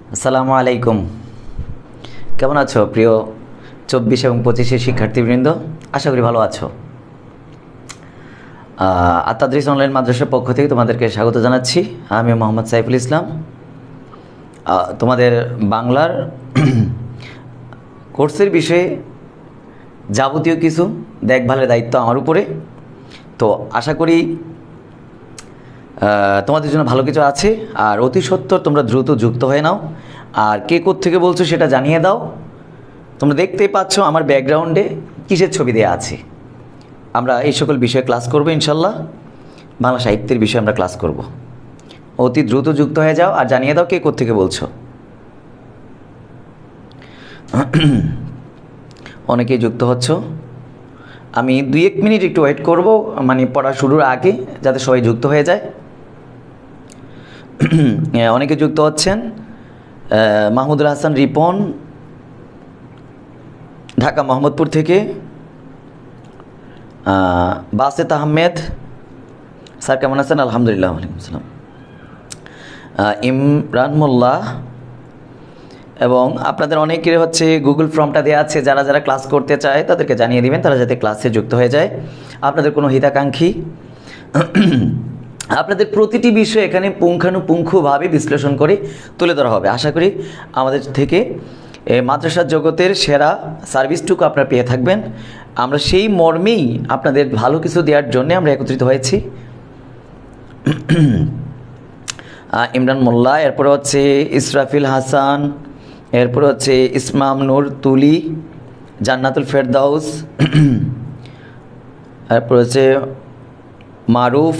আসসালামু আলাইকুম। কেমন আছো প্রিয় 24 এবং 25-এর শিক্ষার্থীবৃন্দ? আশা করি ভালো আছো। আত-তাদরিস অনলাইন মাদ্রাসার পক্ষ থেকে তোমাদেরকে স্বাগত জানাচ্ছি। আমি মোহাম্মদ সাইফুল ইসলাম। তোমাদের বাংলার কোর্সের বিষয়ে যাবতীয় কিছু দেখভালের দায়িত্ব আমার উপরে। তো আশা করি তোমাদের জন্য ভালো কিছু আছে। আর অতি সত্বর তোমরা দ্রুত যুক্ত হয়ে নাও। আর কে কোত্থেকে বলছো সেটা জানিয়ে দাও। তোমরা দেখতেই পাচ্ছ আমার ব্যাকগ্রাউন্ডে কিসের ছবি দেওয়া আছে। আমরা এই সকল বিষয়ে ক্লাস করব ইনশাল্লাহ। বাংলা সাহিত্যের বিষয়ে আমরা ক্লাস করব। অতি দ্রুত যুক্ত হয়ে যাও আর জানিয়ে দাও কে কোত্থেকে বলছো। অনেকেই যুক্ত হচ্ছ। আমি 2-1 মিনিট একটু ওয়েট করব, মানে পড়া শুরুর আগে, যাতে সবাই যুক্ত হয়ে যায়। অনেকে যুক্ত হচ্ছেন। মাহমুদুল হাসান রিপন ঢাকা মোহাম্মদপুর থেকে, বাসেত আহমেদ স্যার কেমন আছেন? আলহামদুলিল্লাহ। ওয়ালাইকুম আসসালাম। ইমরান মোল্লা এবং আপনাদের অনেকের হচ্ছে গুগল ফর্মটা দেওয়া আছে, যারা যারা ক্লাস করতে চায় তাদেরকে জানিয়ে দিবেন, তারা যাতে ক্লাসে যুক্ত হয়ে যায়। আপনাদের কোনো হিতাকাঙ্ক্ষী আপনাদের প্রতিটি বিষয় এখানে পুঙ্খানুপুঙ্খভাবে বিশ্লেষণ করে তুলে ধরা হবে। আশা করি আমাদের থেকে মাদ্রাসার জগতের সেরা সার্ভিসটুকু আপনারা পেয়ে থাকবেন। আমরা সেই মর্মেই আপনাদের ভালো কিছু দেওয়ার জন্য আমরা একত্রিত হয়েছি। ইমরান মোল্লা, এরপরে হচ্ছে ইসরাফিল হাসান, এরপরে হচ্ছে ইসমাম নূর তুলি, জান্নাতুল ফেরদাউস, এরপর হচ্ছে মারুফ,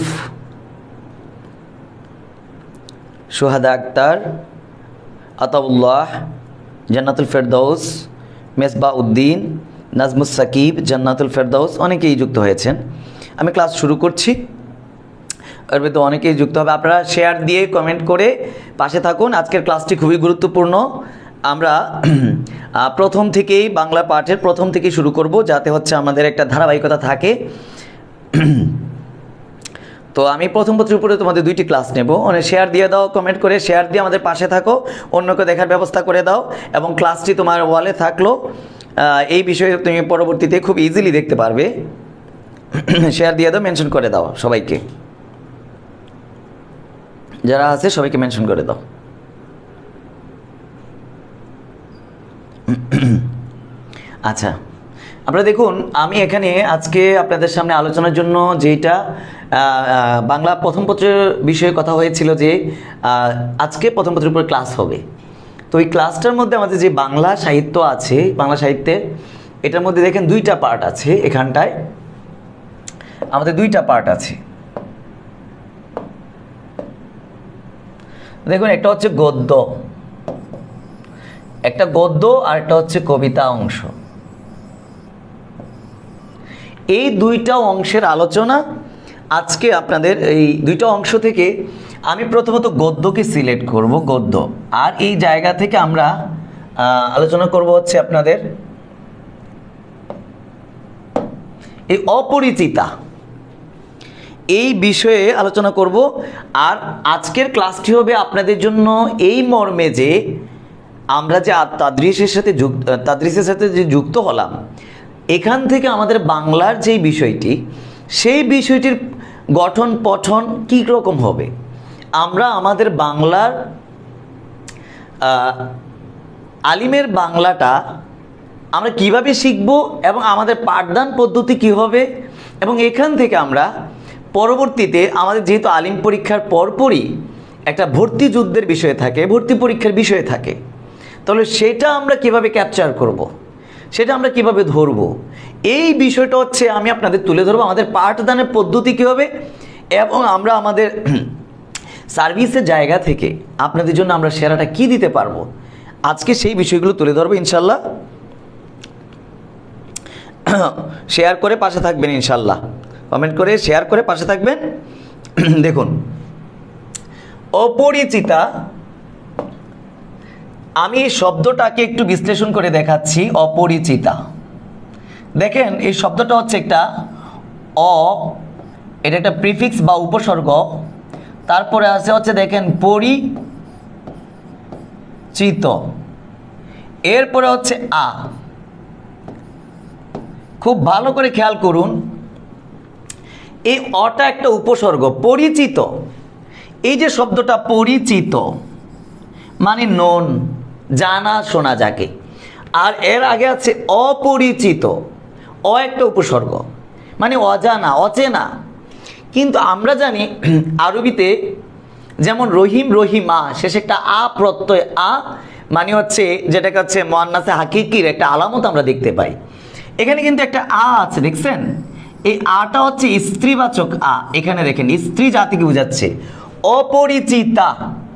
সোহাদা আক্তার, আতাউল্লাহ, জান্নাতুল ফেরদাউস, মেসবা উদ্দিন, নাজমুস সাকিব, জান্নাতুল ফেরদাউস, অনেকেই যুক্ত হয়েছেন। আমি ক্লাস শুরু করছি। এর ভিতরে অনেকেই যুক্ত হবে। আপনারা শেয়ার দিয়ে কমেন্ট করে পাশে থাকুন। আজকের ক্লাসটি খুবই গুরুত্বপূর্ণ। আমরা প্রথম থেকেই বাংলা পাঠের প্রথম থেকেই শুরু করব, যাতে হচ্ছে আমাদের একটা ধারাবাহিকতা থাকে। তো আমি প্রথম পত্রের উপরে তোমাদের 2টি ক্লাস নেব। অনেক শেয়ার দিয়ে দাও, কমেন্ট করে শেয়ার দিয়ে আমাদের পাশে থাকো, অন্যকে দেখার ব্যবস্থা করে দাও এবং ক্লাসটি তোমার ওয়ালে থাকলো। এই বিষয়ে তুমি পরবর্তীতে খুব ইজিলি দেখতে পারবে। শেয়ার দিয়ে দাও, মেনশন করে দাও সবাইকে, যারা আছে সবাইকে মেনশন করে দাও। আচ্ছা, আপনারা দেখুন, আমি এখানে আজকে আপনাদের সামনে আলোচনার জন্য যেটা বাংলা প্রথম পত্রের বিষয়ে কথা হয়েছিল যে আজকে প্রথম পত্রের উপর ক্লাস হবে। তো ওই ক্লাসটার মধ্যে আমাদের যে বাংলা সাহিত্য আছে, বাংলা সাহিত্যের এটার মধ্যে দেখেন 2টা পার্ট আছে। এখানটায় আমাদের 2টা পার্ট আছে। দেখুন, একটা হচ্ছে গদ্য, একটা গদ্য, আর একটা হচ্ছে কবিতা অংশ। এই 2টা অংশের আলোচনা আজকে আপনাদের। এই 2টা অংশ থেকে আমি প্রথমত গদ্যকে সিলেক্ট করব, গদ্য। আর এই জায়গা থেকে আমরা আলোচনা করব হচ্ছে আপনাদের এই অপরিচিতা, এই বিষয়ে আলোচনা করব। আর আজকের ক্লাসটি হবে আপনাদের জন্য এই মর্মে যে আমরা যে তাদরিসের সাথে যে যুক্ত হলাম, এখান থেকে আমাদের বাংলার যেই বিষয়টি, সেই বিষয়টির গঠন পঠন কী রকম হবে, আমরা আমাদের বাংলার আলিমের বাংলাটা আমরা কিভাবে শিখব এবং আমাদের পাঠদান পদ্ধতি কী হবে, এবং এখান থেকে আমরা পরবর্তীতে আমাদের যেহেতু আলিম পরীক্ষার পরপরই একটা ভর্তি যুদ্ধের বিষয় থাকে, ভর্তি পরীক্ষার বিষয় থাকে, তাহলে সেটা আমরা কিভাবে ক্যাপচার করব, সেটা আমরা কিভাবে ধরব, এই বিষয়টা হচ্ছে আমি আপনাদের তুলে ধরবো। আমাদের পাঠদানের পদ্ধতি কী হবে এবং আমরা আমাদের সার্ভিসের জায়গা থেকে আপনাদের জন্য আমরা সেরাটা কি দিতে পারবো, আজকে সেই বিষয়গুলো তুলে ধরবো ইনশাল্লাহ। শেয়ার করে পাশে থাকবেন ইনশাল্লাহ, কমেন্ট করে শেয়ার করে পাশে থাকবেন। দেখুন, অপরিচিতা, আমি এই শব্দটাকে একটু বিশ্লেষণ করে দেখাচ্ছি। অপরিচিতা, দেখেন এই শব্দটা হচ্ছে একটা এটা একটা প্রিফিক্স বা উপসর্গ। তারপরে আছে হচ্ছে দেখেন চিত। এরপরে হচ্ছে আ। খুব ভালো করে খেয়াল করুন, এই অটা একটা উপসর্গ, পরিচিত। এই যে শব্দটা পরিচিত মানে নোন, জানা শোনা যাকে। আর এর আগে আছে অপরিচিত, অ একটা উপসর্গ মানে অজানা, অচেনা। কিন্তু আমরা জানি আরবিতে যেমন রহিম, রহিমা, শেষে একটা আ প্রত্যয়, আ মানে হচ্ছে যেটাকে হচ্ছে মুয়ান্নাসে হাকিকির একটা আলামত আমরা দেখতে পাই। এখানে কিন্তু একটা আ আছে, দেখছেন? এই আটা হচ্ছে স্ত্রীবাচক আ। এখানে দেখেন স্ত্রী জাতিকে বোঝাচ্ছে। অপরিচিতা,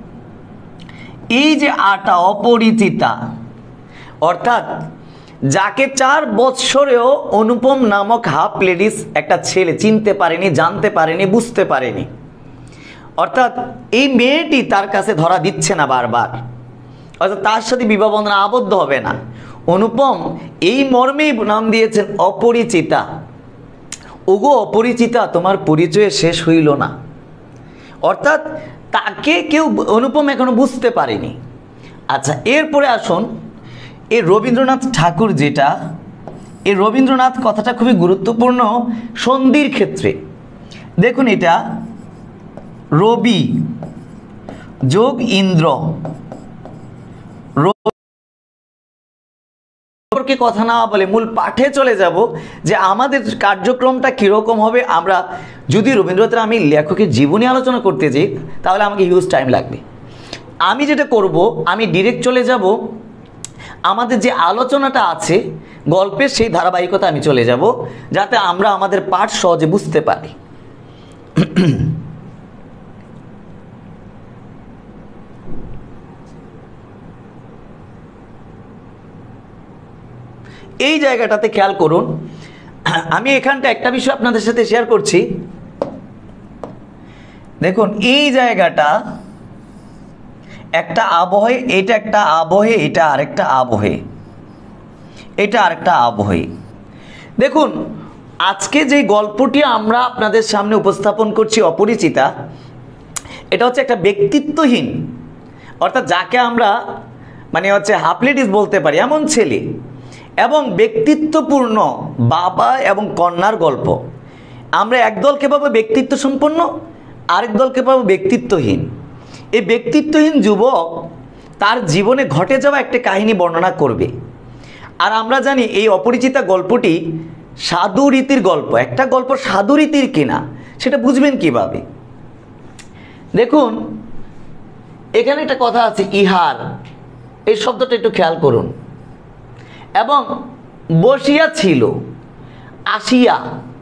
এই যে আটা অপরিচিতা, অর্থাৎ যাকে 4 বৎসরেও অনুপম নামক হাফ লেডিস একটা ছেলে চিনতে পারেনি, জানতে পারেনি, বুঝতে পারেনি। অর্থাৎ এই মেয়েটি তার কাছে ধরা দিচ্ছে না বারবার, অর্থাৎ তার সাথে বিবাহ বন্ধনে আবদ্ধ হবে না। অনুপম এই মর্মেই নাম দিয়েছেন অপরিচিতা। ওগো অপরিচিতা, তোমার পরিচয় শেষ হইল না। অর্থাৎ তাকে কেউ, অনুপম এখনো বুঝতে পারেনি। আচ্ছা, এরপরে আসুন এই রবীন্দ্রনাথ ঠাকুর, যেটা এই রবীন্দ্রনাথ কথাটা খুবই গুরুত্বপূর্ণ সন্ধির ক্ষেত্রে। দেখুন, এটা রবি যোগ ইন্দ্র, কথা না বলে মূল পাঠে চলে যাব যে আমাদের কার্যক্রমটা কিরকম হবে। আমরা যদি রবীন্দ্রনাথের আমি লেখকের জীবনী আলোচনা করতে যাই তাহলে আমাকে হিউজ টাইম লাগবে। আমি যেটা করব, আমি ডিরেক্ট চলে যাব আমাদের যে আলোচনাটা আছে গল্পের, সেই ধারাবাহিকতা আমি চলে যাব, যাতে আমরা আমাদের পাঠ সহজে বুঝতে পারি। এই জায়গাটাতে খেয়াল করুন, আমি এখানটা একটা বিষয় আপনাদের সাথে শেয়ার করছি। দেখুন, এই জায়গাটা একটা আবহে, এটা একটা আবহে, এটা আরেকটা আবহে, এটা আরেকটা আবহে। দেখুন, আজকে যে গল্পটি আমরা আপনাদের সামনে উপস্থাপন করছি অপরিচিতা, এটা হচ্ছে একটা ব্যক্তিত্বহীন, অর্থাৎ যাকে আমরা মানে হচ্ছে হাফ লেডিস বলতে পারি এমন ছেলে, এবং ব্যক্তিত্বপূর্ণ বাবা এবং কন্যার গল্প। আমরা এক দলকে পাবো ব্যক্তিত্ব সম্পন্ন, আরেক দলকে পাবো ব্যক্তিত্বহীন। এই ব্যক্তিত্বহীন যুবক তার জীবনে ঘটে যাওয়া একটা কাহিনী বর্ণনা করবে। আর আমরা জানি এই অপরিচিতা গল্পটি সাধু রীতির গল্প। একটা গল্প সাধু রীতির কিনা সেটা বুঝবেন কিভাবে? দেখুন, এখানে একটা কথা আছে ইহার, এই শব্দটা একটু খেয়াল করুন। এবং বসিয়া ছিল, আসিয়া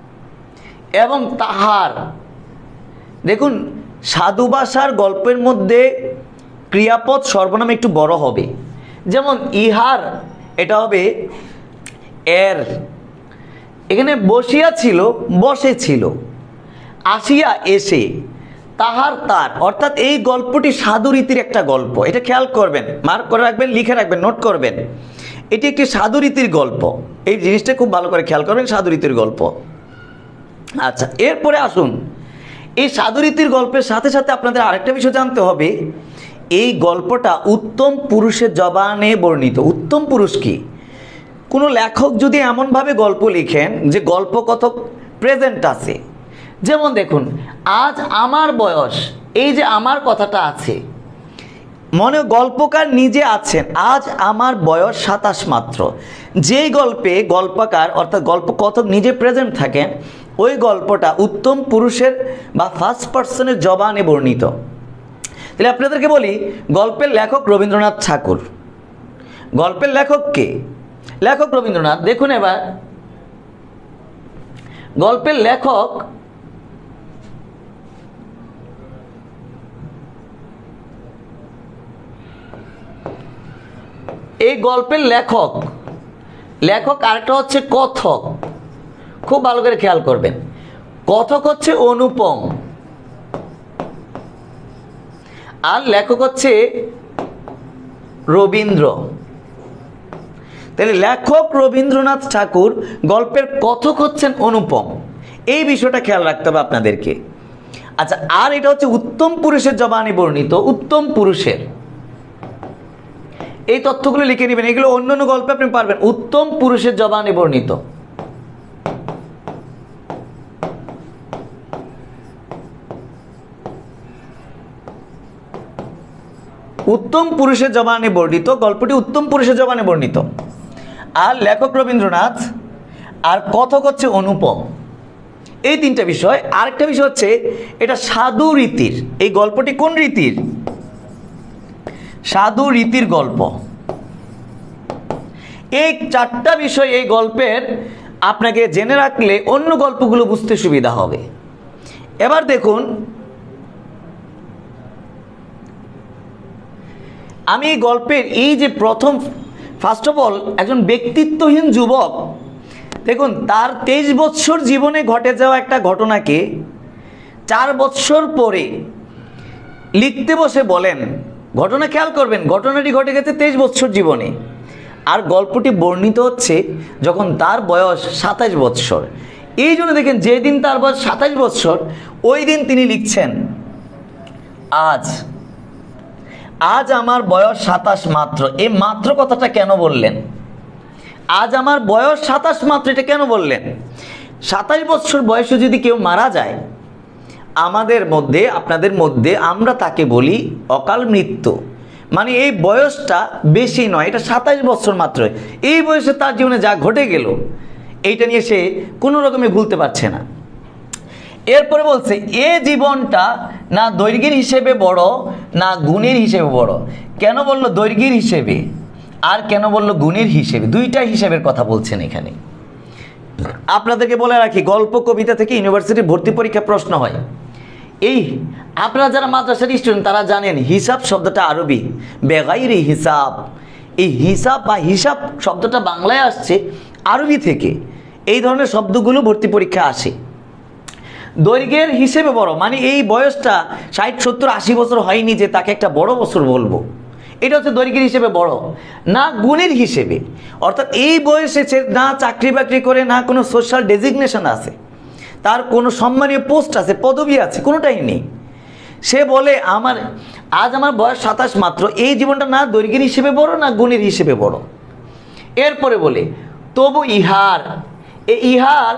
এবং তাহার। দেখুন, সাধু ভাষার গল্পের মধ্যে ক্রিয়াপদ সর্বনাম একটু বড় হবে, যেমন ইহার এটা হবে এর। এখানে বসিয়া ছিল, বসে ছিল, আসিয়া এসে, তাহার তার। অর্থাৎ এই গল্পটি সাধু রীতির একটা গল্প। এটা খেয়াল করবেন, মার্ক করে রাখবেন, লিখে রাখবেন, নোট করবেন। এটি একটি সাধু রীতির গল্প। এই জিনিসটা খুব ভালো করে খেয়াল করবেন, সাধু রীতির গল্প। আচ্ছা, এরপরে আসুন, এই সাধু রীতির গল্পের সাথে সাথে আপনাদের আরেকটা বিষয় জানতে হবে, এই গল্পটা উত্তম পুরুষের জবানে বর্ণিত। উত্তম পুরুষ কি? কোনো লেখক যদি এমনভাবে গল্প লিখেন যে গল্পকথক প্রেজেন্ট আছে, যেমন দেখুন, আজ আমার বয়স, এই যে আমার কথাটা আছে, মনে গল্পকার নিজে আছেন, আজ আমার বয়স 27 মাত্র। যেই গল্পে গল্পকার অর্থাৎ গল্পকথক নিজে প্রেজেন্ট থাকেন, ওই গল্পটা উত্তম পুরুষের বা ফার্স্ট পার্সনের জবানে বর্ণিত। তাহলে আপনাদেরকে বলি, গল্পের লেখক রবীন্দ্রনাথ ঠাকুর। গল্পের লেখক কে? লেখক রবীন্দ্রনাথ। দেখুন, এবার গল্পের লেখক এই গল্পের লেখক, লেখক আরেকটা হচ্ছে কথক। খুব ভালো করে খেয়াল করবেন, কথক হচ্ছে অনুপম আর লেখক হচ্ছে রবীন্দ্র। তাহলে লেখক রবীন্দ্রনাথ ঠাকুর, গল্পের কথক হচ্ছেন অনুপম। এই বিষয়টা খেয়াল রাখতে হবে আপনাদেরকে। আচ্ছা, আর এটা হচ্ছে উত্তম পুরুষের জবানে বর্ণিত, উত্তম পুরুষের। এই তথ্যগুলো লিখে নেবেন, এগুলো অন্য অন্য গল্পে আপনি পারবেন। উত্তম পুরুষের জবানে বর্ণিত, উত্তম পুরুষের জবানে বর্ণিত, গল্পটি উত্তম পুরুষের জবানে বর্ণিত। আর লেখক রবীন্দ্রনাথ, আর কথক হচ্ছে অনুপম। এই তিনটা বিষয়। আরেকটা বিষয় হচ্ছে এটা সাধু রীতির, এই গল্পটি কোন রীতির? সাধু রীতির গল্প। এই চারটা বিষয় এই গল্পের আপনাকে জেনে রাখলে অন্য গল্পগুলো বুঝতে সুবিধা হবে। এবার দেখুন, আমি এই গল্পের এই যে প্রথম, ফার্স্ট অফ অল একজন ব্যক্তিত্বহীন যুবক, দেখুন তার 23 বৎসর জীবনে ঘটে যাওয়া একটা ঘটনাকে 4 বৎসর পরে লিখতে বসে বলেন। ঘটনা খেয়াল করবেন, ঘটনাটি ঘটে গেছে 23 বৎসর জীবনে, আর গল্পটি বর্ণিত হচ্ছে যখন তার বয়স 27 বৎসর। এই জন্য দেখেন, যেদিন তার বয়স 27 বৎসর ওই দিন তিনি লিখছেন, আজ আমার বয়স 27 মাত্র। এই মাত্র কথাটা কেন বললেন? আজ আমার বয়স 27 মাত্র, এটা কেন বললেন? 27 বৎসর বয়সে যদি কেউ মারা যায় আমাদের মধ্যে, আপনাদের মধ্যে, আমরা তাকে বলি অকাল মৃত্যু। মানে এই বয়সটা বেশি নয়, এটা 27 বৎসর মাত্র। এই বয়সে তার জীবনে যা ঘটে গেল এইটা নিয়ে সে কোনো রকমে ভুলতে পারছে না। এরপরে বলছে, এ জীবনটা না দৈর্ঘ্যের হিসেবে বড় না গুণের হিসেবে বড়। কেন বললো দৈর্ঘ্যের হিসেবে আর কেন বললো গুণের হিসেবে? দুইটা হিসেবের কথা বলছেন এখানে। আপনাদেরকে বলে রাখি, গল্প কবিতা থেকে ইউনিভার্সিটি ভর্তি পরীক্ষা প্রশ্ন হয়। এই আপনারা যারা মাদ্রাসার স্টুডেন্ট তারা জানেন হিসাব শব্দটা আরবি, বেগাইরি হিসাব। এই হিসাব বা হিসাব শব্দটা বাংলায় আসছে আরবি থেকে। এই ধরনের শব্দগুলো ভর্তি পরীক্ষা আসে। দৈর্ঘ্যের হিসেবে বড় মানে এই বয়সটা 60, 70, 80 বছর হয়নি যে তাকে একটা বড় বছর বলবো, এটা হচ্ছে দৈর্ঘ্যের হিসেবে বড়। না গুণের হিসেবে, অর্থাৎ এই বয়সে না চাকরি বাকরি করে, না কোনো সোশ্যাল ডেজিগনেশন আছে, তার কোনো সম্মানীয় পোস্ট আছে, পদবি আছে, কোনোটাই নেই। সে বলে আজ আমার বয়স 27 মাত্র। এই জীবনটা না দৈর্ঘ্যের হিসেবে বড় না গুণের হিসেবে বড়। এরপরে বলে, তবু ইহার, ইহার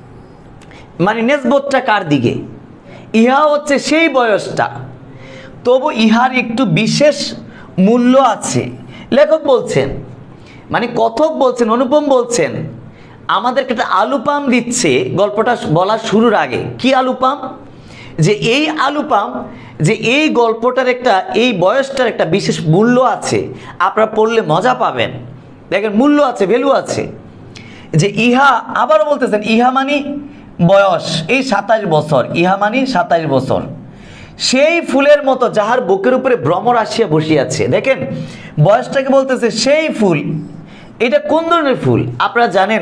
মানে নেসবতটা কার দিকে? ইহা হচ্ছে সেই বয়সটা, তবু ইহার একটু বিশেষ মূল্য আছে। লেখক বলছেন, মানে কথক বলছেন, অনুপম বলছেন, আমাদেরকে একটা আলুপাম দিচ্ছে গল্পটা বলার শুরুর আগে। কি আলুপাম? যে এই আলুপাম, যে এই গল্পটার একটা, এই বয়সটার একটা বিশেষ মূল্য আছে, আপনারা পড়লে মজা পাবেন। দেখেন মূল্য আছে, ভ্যালু আছে। যে ইহা, আবারও বলতেছেন, ইহা মানে বয়স, এই 27 বছর, ইহা মানে 27 বছর। সেই ফুলের মতো যাহার বুকের উপরে ভ্রমর আসিয়া বসিয়াছে। দেখেন বয়সটাকে বলতেছে সেই ফুল। এটা কোন ধরনের ফুল আপনারা জানেন?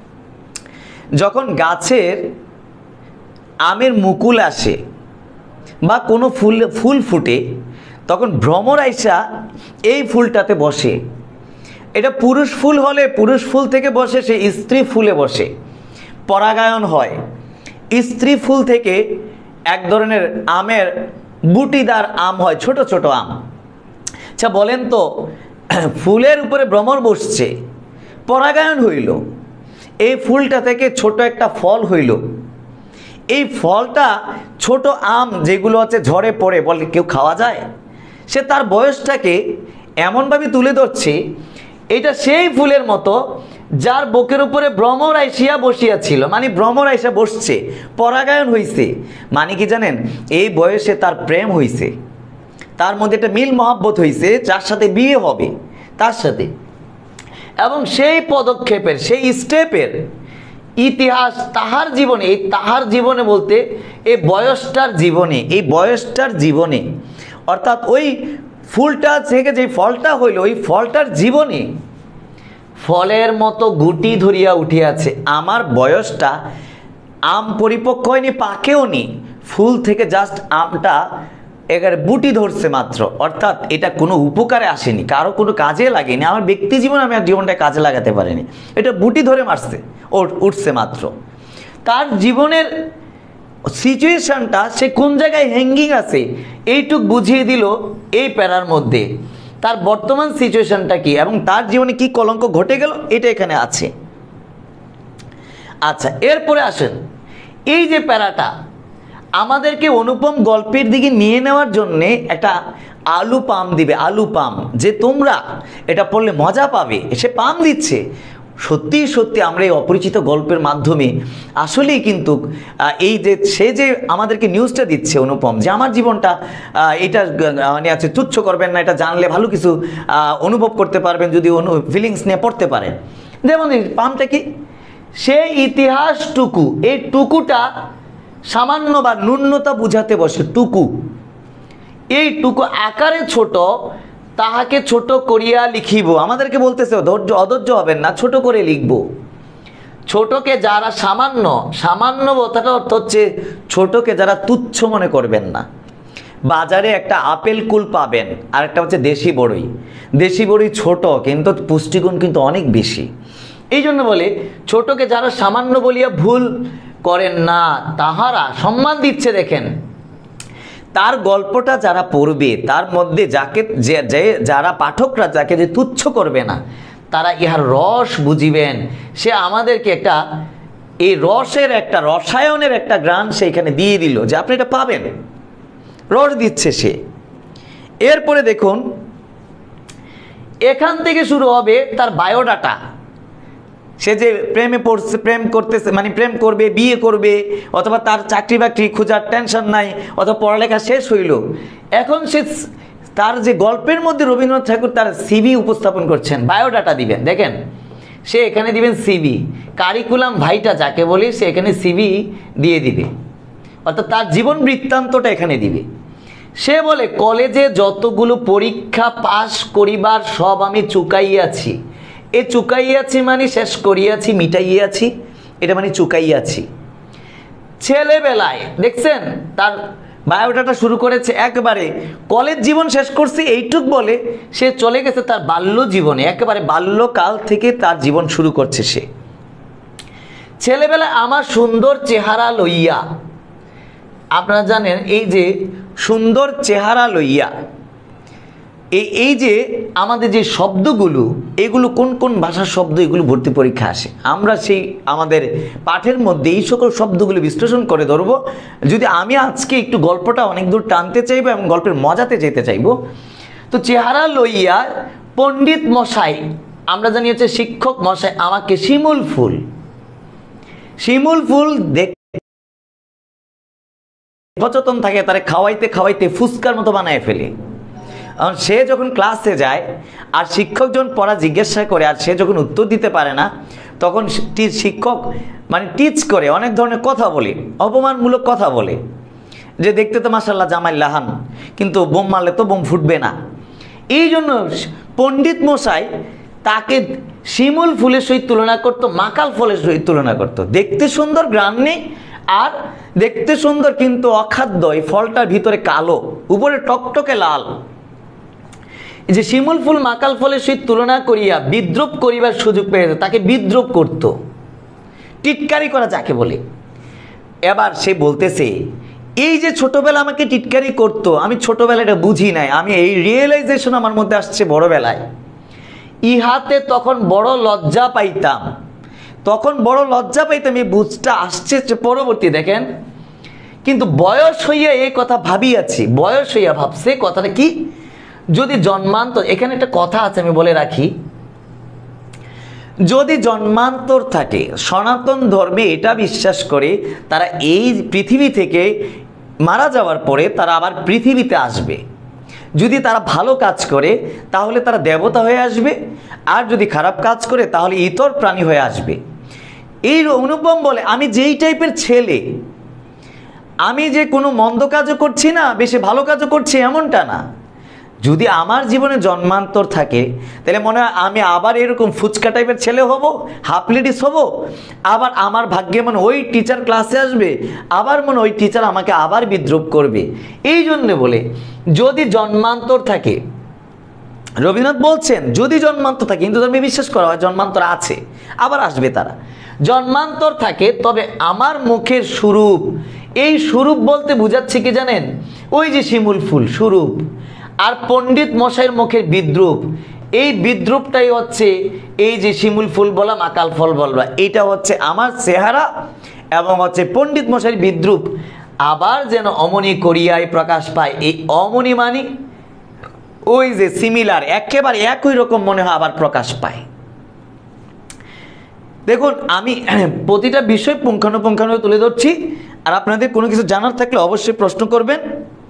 যখন গাছের আমের মুকুল আসে বা কোনো ফুল ফুটে, তখন ভ্রমর আইসা এই ফুলটাতে বসে। এটা পুরুষ ফুল হলে পুরুষ ফুল থেকে বসে সে স্ত্রী ফুলে বসে, পরাগায়ন হয়। স্ত্রী ফুল থেকে এক ধরনের আমের বুটিদার আম হয়, ছোট ছোট আম। আচ্ছা বলেন তো, ফুলের উপরে ভ্রমর বসছে, পরাগায়ন হইল, এই ফুলটা থেকে ছোট একটা ফল হইল। এই ফলটা ছোট আম যেগুলো হচ্ছে ঝড়ে পড়ে, বলে কেউ খাওয়া যায়? সে তার বয়সটাকে এমনভাবে তুলে ধরছে, এটা সেই ফুলের মতো যার বুকের উপরে ভ্রমর আইসিয়া বসিয়াছিল। মানে ভ্রমর আইসা বসছে, পরাগায়ন হইছে। মানে কি জানেন? এই বয়সে তার প্রেম হইছে, তার মধ্যে একটা মিল মহব্বত হইছে, যার সাথে বিয়ে হবে তার সাথে। এবং সেই পদক্ষেপের, সেই স্টেপের ইতিহাস তাহার জীবনে, এই তাহার জীবনে বলতে এই বয়সটার জীবনে, এই বয়সটার জীবনে, অর্থাৎ ওই ফুলটা থেকে যে ফলটা হইল, ওই ফলটার জীবনে ফলের মতো গুটি ধরিয়া উঠিয়াছে। আমার বয়সটা আম পরিপক্ক হয়নি, পাকেও নি, ফুল থেকে জাস্ট আমটা একেবারে বুটি ধরছে মাত্র। অর্থাৎ এটা কোনো উপকারে আসেনি, কারো কোনো কাজে লাগেনি, আমার ব্যক্তি জীবনে আমি আর জীবনটা কাজে লাগাতে পারিনি, এটা বুটি ধরে মারছে, উঠছে মাত্র। তার জীবনের সিচুয়েশনটা সে কোন জায়গায় হ্যাঙ্গিং আছে এইটুক বুঝিয়ে দিল এই প্যারার মধ্যে। তার বর্তমান সিচুয়েশনটা কি এবং তার জীবনে কি কলঙ্ক ঘটে গেল এটা এখানে আছে। আচ্ছা, এরপরে আসেন, এই যে প্যারাটা আমাদেরকে অনুপম গল্পের দিকে নিয়ে নেওয়ার জন্যে একটা আলু পাম দিবে, আলু পাম, যে তোমরা এটা পড়লে মজা পাবে, সে পাম দিচ্ছে। সত্যি সত্যি আমরা এই অপরিচিত গল্পের মাধ্যমে আসলেই কিন্তু এই যে সে যে আমাদেরকে নিউজটা দিচ্ছে অনুপম, যে আমার জীবনটা এটা মানে আছে, তুচ্ছ করবেন না, এটা জানলে ভালো কিছু অনুভব করতে পারবেন যদি ফিলিংস নিয়ে পড়তে পারেন। যেমন পামটা কি, সেই ইতিহাসটুকু, এই টুকুটা সামান্য বা ন্যূনতা বুঝাতে বসে, টুকু, এই টুকু আকারে ছোট, তাহাকে ছোট করিয়া লিখিব। আমাদেরকে বলতেছে ধৈর্য অধৈর্য হবেন না, ছোট করে লিখব। ছোটকে যারা সামান্য, সামান্য কথাটা অর্থ হচ্ছে ছোটকে যারা তুচ্ছ মনে করবেন না। বাজারে একটা আপেল কুল পাবেন, আর একটা হচ্ছে দেশি বড়ই। দেশি বড়ই ছোট কিন্তু পুষ্টিগুণ কিন্তু অনেক বেশি। এই জন্য বলে ছোটকে যারা সামান্য বলিয়া ভুল করেন না, তাহারা সম্মান দিচ্ছে। দেখেন, তার গল্পটা যারা পড়বে তার মধ্যে যাকে যারা পাঠকরা যাকে যে তুচ্ছ করবে না, তারা ইহার রস বুঝিবেন। সে আমাদেরকে একটা এই রসের একটা রসায়নের একটা গ্রান সেইখানে দিয়ে দিল, যে আপনি এটা পাবেন, রস দিচ্ছে সে। এরপরে দেখুন, এখান থেকে শুরু হবে তার বায়োডাটা। সে যে প্রেমে পড়ছে, প্রেম করতেছে, মানে প্রেম করবে, বিয়ে করবে, অথবা তার চাকরি বাকরি খোঁজার টেনশন নাই, অথবা পড়ালেখা শেষ হইল। এখন সে তার যে গল্পের মধ্যে রবীন্দ্রনাথ ঠাকুর তার সিভি উপস্থাপন করছেন, বায়োডাটা দিবেন। দেখেন, সে এখানে দিবেন সিভি, কারিকুলাম ভাইটা যাকে বলি, সে এখানে সিভি দিয়ে দিবে, অর্থাৎ তার জীবন বৃত্তান্তটা এখানে দিবে। সে বলে, কলেজে যতগুলো পরীক্ষা পাশ করিবার সব আমি চুকাইয়াছি। এ চুকাইয়াছি মানে শেষ করিয়াছি, মিটাইয়াছি, এটা মানে চুকাইয়াছি। ছেলেবেলায় দেখছেন তার বায়োডাটা শুরু করেছে একেবারে কলেজ জীবন শেষ করছি এইটুক বলে সে চলে গেছে তার বাল্য জীবনে, একেবারে বাল্যকাল থেকে তার জীবন শুরু করছে সে। ছেলেবেলায় আমার সুন্দর চেহারা লইয়া, আপনারা জানেন এই যে সুন্দর চেহারা লইয়া, এই যে আমাদের যে শব্দগুলো, এগুলো কোন কোন ভাষার শব্দ, এগুলো ভর্তি পরীক্ষা আসে। আমরা সেই আমাদের পাঠের মধ্যে এই সকল শব্দগুলো বিশ্লেষণ করে ধরবো। যদি আমি আজকে একটু গল্পটা অনেক দূর টানতে চাইবো এবং গল্পের মজাতে যেতে চাইবো, তো চেহারা লইয়া পণ্ডিত মশাই, আমরা জানি হচ্ছে শিক্ষক মশাই, আমাকে শিমুল ফুল, শিমুল ফুল দেখ সচেতন থাকে, তারে খাওয়াইতে খাওয়াইতে ফুসকার মতো বানায় ফেলে। সে যখন ক্লাসে যায় আর শিক্ষক যখন পড়া জিজ্ঞাসা করে আর সে যখন উত্তর দিতে পারে না, তখন শিক্ষক মানে টিচ করে, অনেক ধরনের কথা বলে, অপমানমূলক কথা বলে, যে দেখতে তো মাশাআল্লাহ জামাই লাহান, কিন্তু বোম মারলে তো বোম ফুটবে না। এই জন্য পণ্ডিত মশাই তাকে শিমুল ফুলের সহিত তুলনা করতো, মাকাল ফলের সহিত তুলনা করতো। দেখতে সুন্দর, গ্রাম নেই, আর দেখতে সুন্দর কিন্তু অখাদ্য, এই ফলটার ভিতরে কালো, উপরে টকটকে লাল। যে শিমুল ফুল মাকাল ফলের সহিত তুলনা করিয়া বিদ্রুপ করিবার সুযোগ পেয়েছে, তাকে বিদ্রুপ করত, টিটকারি করা যাকে বলে। এবার সে বলতেছে, এই যে ছোটবেলা আমাকে টিটকারি করতো, আমি ছোটবেলা এটা বুঝি নাই, আমি এই রিয়েলাইজেশন আমার মধ্যে আসছে বড়বেলায়। ইহাতে তখন বড় লজ্জা পাইতাম, তখন বড় লজ্জা পাইতাম, এই বুঝটা আসছে পরবর্তী। দেখেন, কিন্তু বয়স হইয়া এই কথা ভাবিয়াছি, বয়স হইয়া ভাবছে, কথাটা কি, যদি জন্মান্তর, এখানে একটা কথা আছে আমি বলে রাখি, যদি জন্মান্তর থাকে, সনাতন ধর্মে এটা বিশ্বাস করে তারা এই পৃথিবী থেকে মারা যাওয়ার পরে তারা আবার পৃথিবীতে আসবে। যদি তারা ভালো কাজ করে তাহলে তারা দেবতা হয়ে আসবে, আর যদি খারাপ কাজ করে তাহলে ইতর প্রাণী হয়ে আসবে। এই অনুপম বলে, আমি যেই টাইপের ছেলে, আমি যে কোনো মন্দ কাজও করছি না, বেশি ভালো কাজও করছি এমনটা না। যদি আমার জীবনে জন্মান্তর থাকে তাহলে মনে হয় আমি আবার এরকম ফুচকা টাইপের ছেলে হব, হাফ লেডিস হব, আবার আমার ভাগ্যে মনে ওই টিচার ক্লাসে আসবে, আবার মনে ওই টিচার আমাকে আবার বিদ্রুপ করবে। এই জন্য বলে যদি জন্মান্তর থাকে, রবীন্দ্রনাথ বলছেন যদি জন্মান্তর থাকে, হিন্দু ধর্মে বিশ্বাস করা হয় জন্মান্তর আছে, আবার আসবে তারা। জন্মান্তর থাকে, তবে আমার মুখের স্বরূপ, এই স্বরূপ বলতে বুঝাচ্ছে কি জানেন, ওই যে শিমুল ফুল স্বরূপ, আর পণ্ডিত মশাইয়ের মুখের বিদ্রূপ, এই বিদ্রূপটাই হচ্ছে এই যে শিমুল ফুল বলা মাকাল ফল বলবা, এটা হচ্ছে আমার চেহারা এবং হচ্ছে পণ্ডিত মশাইয়ের বিদ্রূপ আবার যেন অমনি করিয়ায় প্রকাশ পায়। এই অমনি মানে ওই যে সিমিলার, একেবারে একই রকম মনে হয় আবার প্রকাশ পায়। দেখুন আমি প্রতিটা বিষয় পুঙ্খানুপুঙ্খানু তুলে ধরছি, আর আপনাদের কোনো কিছু জানার থাকলে অবশ্যই প্রশ্ন করবেন।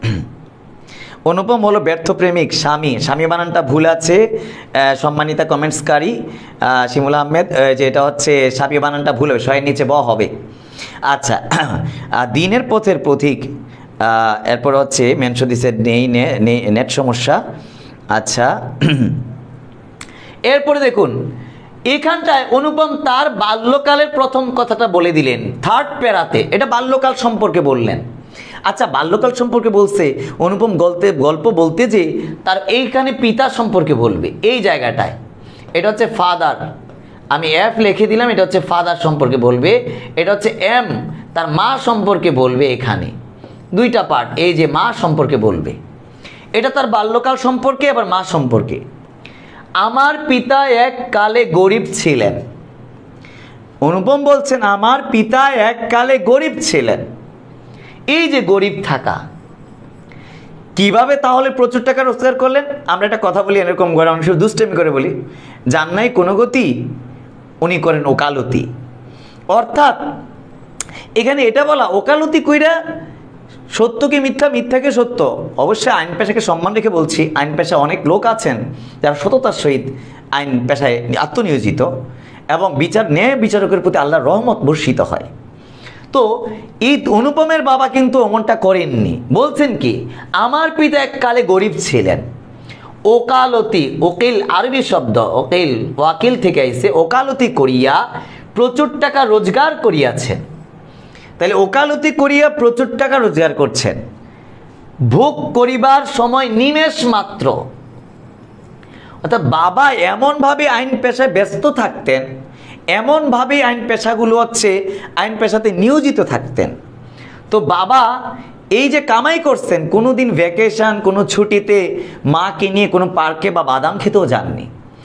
অনুপম হলো ব্যর্থ প্রেমিক, স্বামী, স্বামী বানানটা ভুল আছে সম্মানিতা কমেন্টসকারী শিমুল আহমেদ, যে এটা হচ্ছে স্বামী বানানটা ভুল হবে, শয়ের নিচে ব হবে। আচ্ছা, দিনের পথের পথিক, এরপর হচ্ছে মেনশো নেই নেট সমস্যা। আচ্ছা এরপরে দেখুন এখানটায় অনুপম তার বাল্যকালের প্রথম কথাটা বলে দিলেন থার্ড প্যারাতে, এটা বাল্যকাল সম্পর্কে বললেন। আচ্ছা বাল্যকাল সম্পর্কে বলছে, অনুপম গল্প বলতে যে তার এইখানে পিতা সম্পর্কে বলবে, এই জায়গাটায় এটা হচ্ছে ফাদার, আমি এফ লিখে দিলাম, এটা হচ্ছে ফাদার সম্পর্কে বলবে, এটা হচ্ছে এম তার মা সম্পর্কে বলবে। এখানে দুইটা পার্ট, এই যে মা সম্পর্কে বলবে, এটা তার বাল্যকাল সম্পর্কে আবার মা সম্পর্কে। আমার পিতা এক কালে গরিব ছিলেন, অনুপম বলছেন আমার পিতা এক কালে গরিব ছিলেন। এই যে গরিব থাকা, কিভাবে তাহলে প্রচুর টাকা রোজগার করলেন? আমরা একটা কথা বলি এরকম করে, অনেক সময় দুষ্টামি করে বলি, যার নাই কোনো গতি উনি করেন ওকালতি। অর্থাৎ এখানে এটা বলা ওকালতি কইরা সত্যকে মিথ্যা, মিথ্যাকে সত্য। অবশ্যই আইন পেশাকে সম্মান রেখে বলছি, আইন পেশায় অনেক লোক আছেন যারা সততার সহিত আইন পেশায় আত্মনিয়োজিত এবং ন্যায় বিচারকের প্রতি আল্লাহর রহমত বর্ষিত হয়। তো এই অনুপমের বাবা কিন্তু এমনটা করেননি, বলছেন কি আমার পিতা এককালে গরিব ছিলেন। ওকালতি, ওকিল আরবি শব্দ, ওকিল ওয়াকিল থেকে আইছে, ওকালতি করিয়া প্রচুর টাকা রোজগার করিয়াছেন। তাহলে ওকালতি করিয়া প্রচুর টাকা রোজগার করছেন, ভোগ করিবার সময় নিমেষ মাত্র। অর্থাৎ বাবা এমনভাবে আইন পেশায় ব্যস্ত থাকতেন, এমনভাবে আইন পেশাগুলো হচ্ছে আইন পেশাতে নিয়োজিত থাকতেন। তো বাবা এই যে কামাই করছেন, কোনো দিন ভ্যাকেশন কোনো ছুটিতে মাকে নিয়ে কোনো পার্কে বা বাদাম খেতেও যাননি,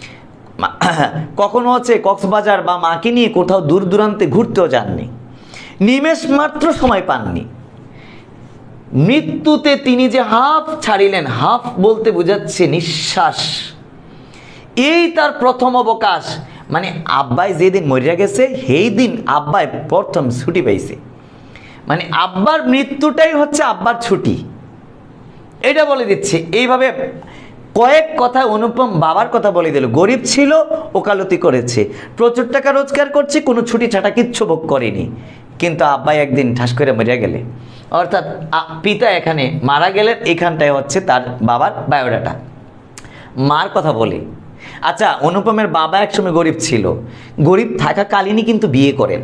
কখনো হচ্ছে কক্সবাজার বা মাকে নিয়ে কোথাও দূর দূরান্তে ঘুরতেও যাননি, নিমেষ মাত্র সময় পাননি। মৃত্যুতে তিনি যে হাফ ছাড়িলেন, হাফ বলতে বোঝাচ্ছে নিঃশ্বাস, এই তার প্রথম অবকাশ। মানে আব্বাই যেদিন মরিয়া গেছে সেই দিন আব্বাই প্রথম ছুটি পাইছে, মানে আব্বার মৃত্যুটাই হচ্ছে আব্বার ছুটি, এটা বলে দিচ্ছে। এইভাবে কয়েক কথায় অনুপম বাবার কথা বলে দিল, গরিব ছিল, ওকালতি করেছে, প্রচুর টাকা রোজগার করছে, কোনো ছুটি ছাটা কিচ্ছু ভোগ করেনি, কিন্তু আব্বাই একদিন ঠাস করে মরিয়া গেলে, অর্থাৎ পিতা এখানে মারা গেলেন। এখানটায় হচ্ছে তার বাবার বায়োডাটা, মার কথা বলে। আচ্ছা অনুপমের বাবা একসময় গরিব ছিল, গরিব থাকাকালীনই কিন্তু বিয়ে করেন।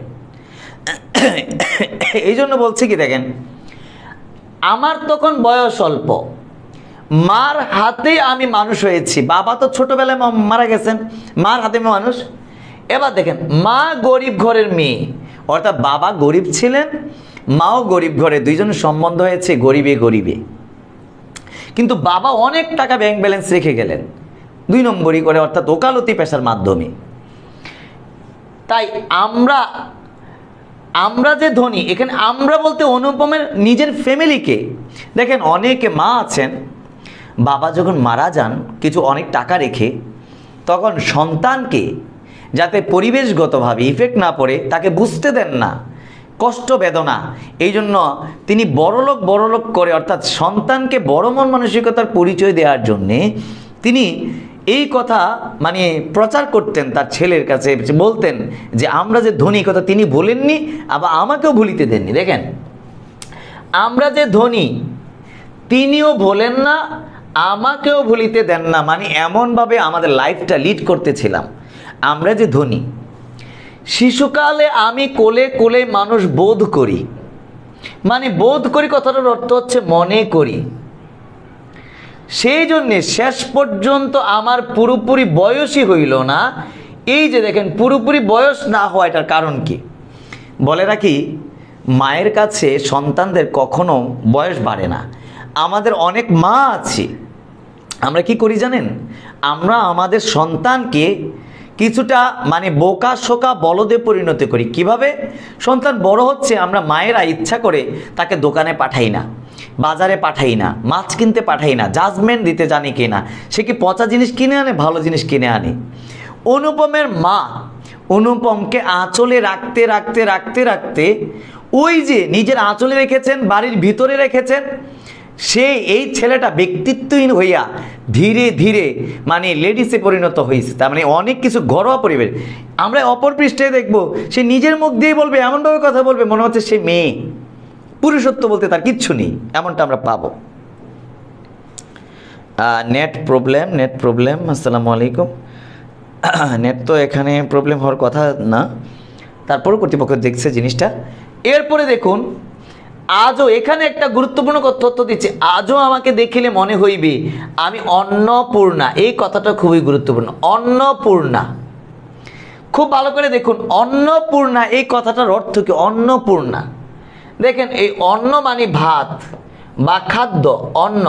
এই জন্য বলছি কি দেখেন, আমার তখন বয়স অল্প, মার হাতে আমি মানুষ হয়েছি, বাবা তো ছোটবেলায় মারা গেছেন, মার হাতে মানুষ। এবার দেখেন মা গরিব ঘরের মেয়ে, অর্থাৎ বাবা গরিব ছিলেন, মাও গরিব ঘরে, দুইজনের সম্বন্ধ হয়েছে গরিবে গরিবে। কিন্তু বাবা অনেক টাকা ব্যাংক ব্যালেন্স রেখে গেলেন 2 নম্বরই করে, অর্থাৎ ওকালতি পেশার মাধ্যমে। তাই আমরা যে ধনী, এখানে আমরা বলতে অনুপমের নিজের ফ্যামিলিকে। দেখেন অনেকে মা আছেন, বাবা যখন মারা যান কিছু অনেক টাকা রেখে, তখন সন্তানকে যাতে পরিবেশগতভাবে ইফেক্ট না পড়ে তাকে বুঝতে দেন না কষ্ট বেদনা, এই জন্য তিনি বড়লোক করে, অর্থাৎ সন্তানকে বড় মন মানসিকতার পরিচয় দেওয়ার জন্যে তিনি এই কথা মানে প্রচার করতেন তার ছেলের কাছে, বলতেন যে আমরা যে ধনী, কথা তিনি বলেননি, আবার আমাকেও ভুলিতে দেননি। দেখেন আমরা যে ধনী তিনিও বলেন না, আমাকেও ভুলিতে দেন না, মানে এমনভাবে আমাদের লাইফটা লিড করতেছিলাম। আমরা যে ধনী, শিশুকালে আমি কোলে কোলে মানুষ বোধ করি, মানে বোধ করি কথাটার অর্থ হচ্ছে মনে করি। সেই জন্যে শেষ পর্যন্ত আমার পুরোপুরি বয়সই হইল না। এই যে দেখেন পুরোপুরি বয়স না হওয়া, এটার কারণ কি বলে রাখি, মায়ের কাছে সন্তানদের কখনো বয়স বাড়ে না। আমাদের অনেক মা আছে আমরা কি করি জানেন, আমরা আমাদের সন্তানকে কিছুটা মানে বোকা শোকা বলদে পরিণত করি। কিভাবে? সন্তান বড় হচ্ছে, আমরা মায়েরা ইচ্ছা করে তাকে দোকানে পাঠাই না, বাজারে পাঠাই না, মাছ কিনতে পাঠাই না, জাজমেন্ট দিতে জানি কিনা, সে কি পচা জিনিস কিনে আনে ভালো জিনিস কিনে আনে। অনুপমের মা অনুপমকে আঁচলে রাখতে রাখতে রাখতে রাখতে ওই যে নিজের আঁচলে রেখেছেন, বাড়ির ভিতরে রেখেছেন, সে এই ছেলেটা ব্যক্তিত্বহীন হইয়া ধীরে ধীরে মানে লেডিসে পরিণত হয়েছে। তার মানে অনেক কিছু ঘরোয়া পরিবেশ আমরা অপর পৃষ্ঠে দেখবো, সে নিজের মুখ দিয়েই বলবে, এমনভাবে কথা বলবে মনে হচ্ছে সে মেয়ে, পুরুষত্ব বলতে তার কিচ্ছু নেই, এমনটা আমরা পাবো। Net problem. আসসালামু আলাইকুম। নেট তো এখানে প্রবলেম হওয়ার কথা না, তারপরও কর্তৃপক্ষ দেখছে জিনিসটা। এরপরে দেখুন, আজও এখানে একটা গুরুত্বপূর্ণ তথ্য দিচ্ছে, আজও আমাকে দেখিলে মনে হইবে আমি অন্নপূর্ণা। এই কথাটা খুবই গুরুত্বপূর্ণ। অন্নপূর্ণা, খুব ভালো করে দেখুন, অন্নপূর্ণা এই কথাটার অর্থ কি? অন্নপূর্ণা, দেখেন এই অন্ন মানে ভাত বা খাদ্য, অন্ন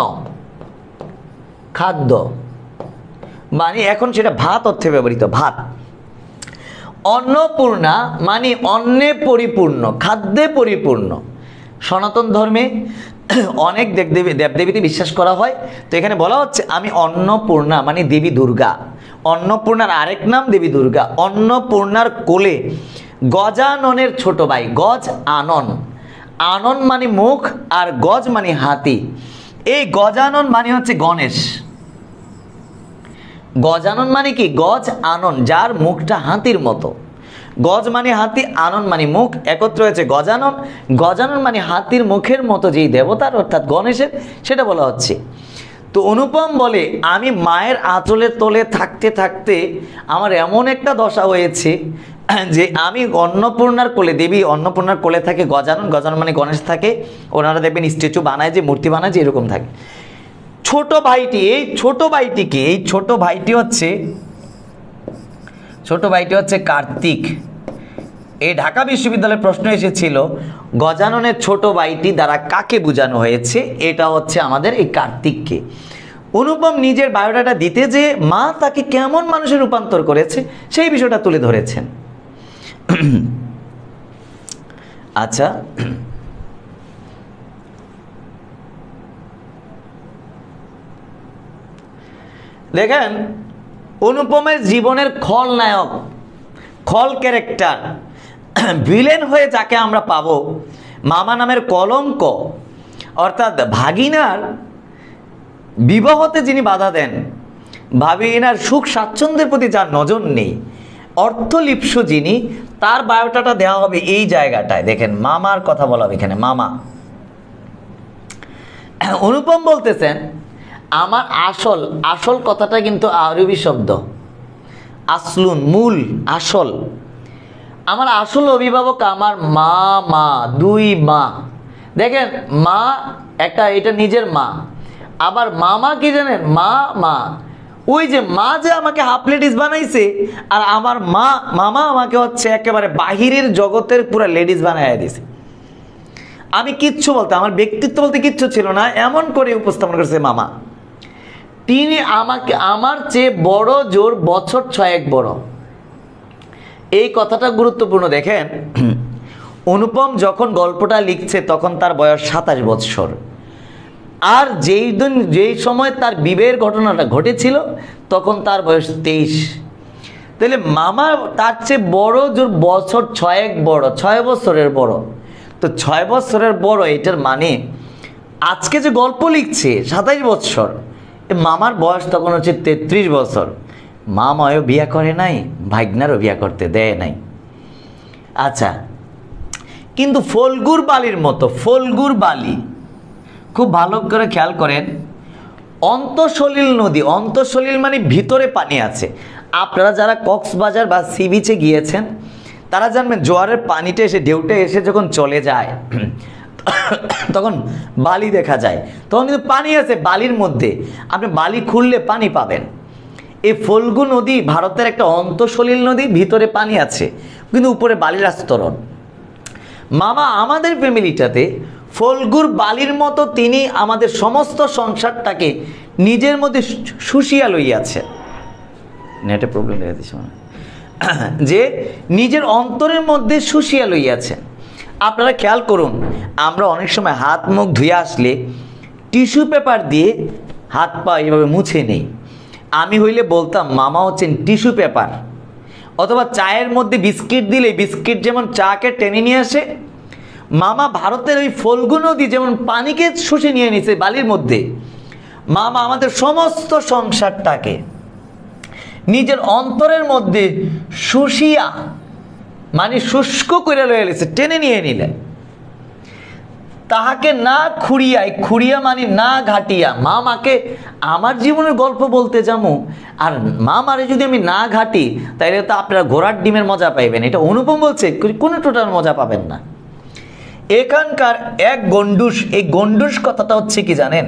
খাদ্য মানে এখন সেটা ভাত অর্থে ব্যবহৃত, ভাত। অন্নপূর্ণা মানে অন্নে পরিপূর্ণ, খাদ্যে পরিপূর্ণ। সনাতন ধর্মে অনেক দেবদেবীতে বিশ্বাস করা হয়, তো এখানে বলা হচ্ছে আমি অন্নপূর্ণা মানে দেবী দুর্গা। অন্নপূর্ণার আরেক নাম দেবী দুর্গা। অন্নপূর্ণার কোলে গজাননের ছোট ভাই, গজ আনন, আনন মানে মুখ আর গজ মানে হাতি। এই গজানন মানে হচ্ছে গণেশ। গজানন মানে কি? গজ আনন, যার মুখটা হাতির মতো। গজ মানে হাতি, আনন মানে মুখ, একত্র হয়েছে গজানন। গজানন মানে হাতির মুখের মতো যেই দেবতার অর্থাৎ গণেশের, সেটা বলা হচ্ছে। তো অনুপম বলে আমি মায়ের আঁচলের তলে থাকতে থাকতে আমার এমন একটা দশা হয়েছে যে আমি অন্নপূর্ণার কোলে, দেবী অন্নপূর্ণার কোলে থাকে গজানন, গজানন মানে গণেশ থাকে। ওনারা দেখবেন স্ট্যাচু বানায়, যে মূর্তি বানায়, যে এরকম থাকে। ছোট ভাইটি, এই ছোট ভাইটিকে, এই ছোট ভাইটি হচ্ছে কার্তিক। এই ঢাকা বিশ্ববিদ্যালয়ের প্রশ্ন এসেছিল গজাননের ছোট ভাইটি দ্বারা কাকে বোঝানো হয়েছে? এটা হচ্ছে আমাদের এই কার্তিককে। অনুপম নিজের বায়োডাটা দিতে যে মা তাকে কেমন মানুষে রূপান্তর করেছে সেই বিষয়টা তুলে ধরেছেন। আচ্ছা, দেখেন অনুপমের জীবনের খলনায়ক, খল ক্যারেক্টার, ভিলেন হয়ে যাকে আমরা পাবো, মামা নামের কলঙ্ক, অর্থাৎ ভাগিনার বিবাহতে যিনি বাধা দেন, ভাগিনার সুখ স্বাচ্ছন্দ্যের প্রতি যার নজর নেই, অর্থলিপ্সু যিনি, তার বায়োটাটা দেওয়া হবে এই জায়গাটায়। দেখেন মামার কথা বলা হবে এখানে, মামা। অনুপম বলতেছেন আমার আসল, আসল কথাটা কিন্তু আরবি শব্দ, আসলুন মূল, আসল। আমার আসল অভিভাবক আমার মা, মা, দুই মা। দেখেন মা একটা, এটা নিজের মা। আবার মামা কি জানেন? মা, মা, ওই যে মা যে আমাকে হাফ লেডিস বানাইছে, আর আমার মা, মামা আমাকে হচ্ছে একেবারে বাহিরের জগতের পুরো লেডিস বানাইয়া দিছে। আমি কিচ্ছু বলতে, আমার ব্যক্তিত্ব বলতে কিচ্ছু ছিল না, এমন করে উপস্থাপন করেছে মামা। তিনি আমাকে আমার চেয়ে বড়, জোর বছর 6 বড়। এই কথাটা গুরুত্বপূর্ণ। দেখেন অনুপম যখন গল্পটা লিখছে তখন তার বয়স 27 বৎসর, আর যেই সময় তার বিবাহের ঘটনাটা ঘটেছিল তখন তার বয়স 23। তাহলে মামা তার চেয়ে বড়, জোর বছর 6 বড়, 6 বছরের বড়। তো 6 বছরের বড়, এটার মানে আজকে যে গল্প লিখছে 27 বৎসর, মামার বয়স তখন হচ্ছে 33 বছর। মামাও বিয়া করে নাই, ভাগ্নারও বিয়া করতে দেয় নাই। আচ্ছা, কিন্তু ফল্গুর বালির মতো, ফল্গুর বালি, খুব ভালো করে খেয়াল করেন, অন্তঃসলিল নদী, অন্তঃসলিল মানে ভিতরে পানি আছে। আপনারা যারা কক্সবাজার বা সি বিচে গিয়েছেন তারা জানবেন জোয়ারের পানিটা এসে, ঢেউটা এসে যখন চলে যায় তখন বালি দেখা যায়, তখন কিন্তু পানি আছে বালির মধ্যে। আপনি বালি খুললে পানি পাবেন। এই ফল্গু নদী ভারতের একটা অন্তঃসলিল নদী, ভিতরে পানি আছে কিন্তু উপরে বালির আস্তরণ। মামা আমাদের ফ্যামিলিটাতে ফল্গুর বালির মতো তিনি আমাদের সমস্ত সংসারটাকে নিজের মধ্যে শুষিয়া লইয়াছেন। নেটে প্রবলেম দেখা দিচ্ছে যে নিজের অন্তরের মধ্যে শুষিয়া লইয়াছেন। আপনারা খেয়াল করুন, আমরা অনেক সময় হাত মুখ ধুয়ে আসলে টিস্যু পেপার দিয়ে হাত পা এইভাবে মুছে নেই। আমি হইলে বলতাম মামা হচ্ছেন টিস্যু পেপার। অথবা চায়ের মধ্যে বিস্কিট দিলে বিস্কিট যেমন চাকে টেনে নিয়ে আসে, মামা ভারতের ওই ফল্গু নদী যেমন পানিকে শুষে নিয়ে নিছে বালির মধ্যে, মামা আমাদের সমস্ত সংসারটাকে নিজের অন্তরের মধ্যে শুষিয়া মানে শুষ্ক করে লয়ে গেছে, টেনে নিয়ে নিলেন। তাহাকে না খুঁড়িয়ায়, খুঁড়িয়া মানে না ঘাটিয়া। মা মাকে আমার জীবনের গল্প বলতে যাবো আর মা মারে যদি আমি না ঘাটি তাইলে তো আপনারা ঘোড়ার ডিমের মজা পাইবেন। এটা অনুপম বলছে, কোনো টোটাল মজা পাবেন না। এখানকার এক গন্ডুস, এই গন্ডুস কথাটা হচ্ছে কি জানেন,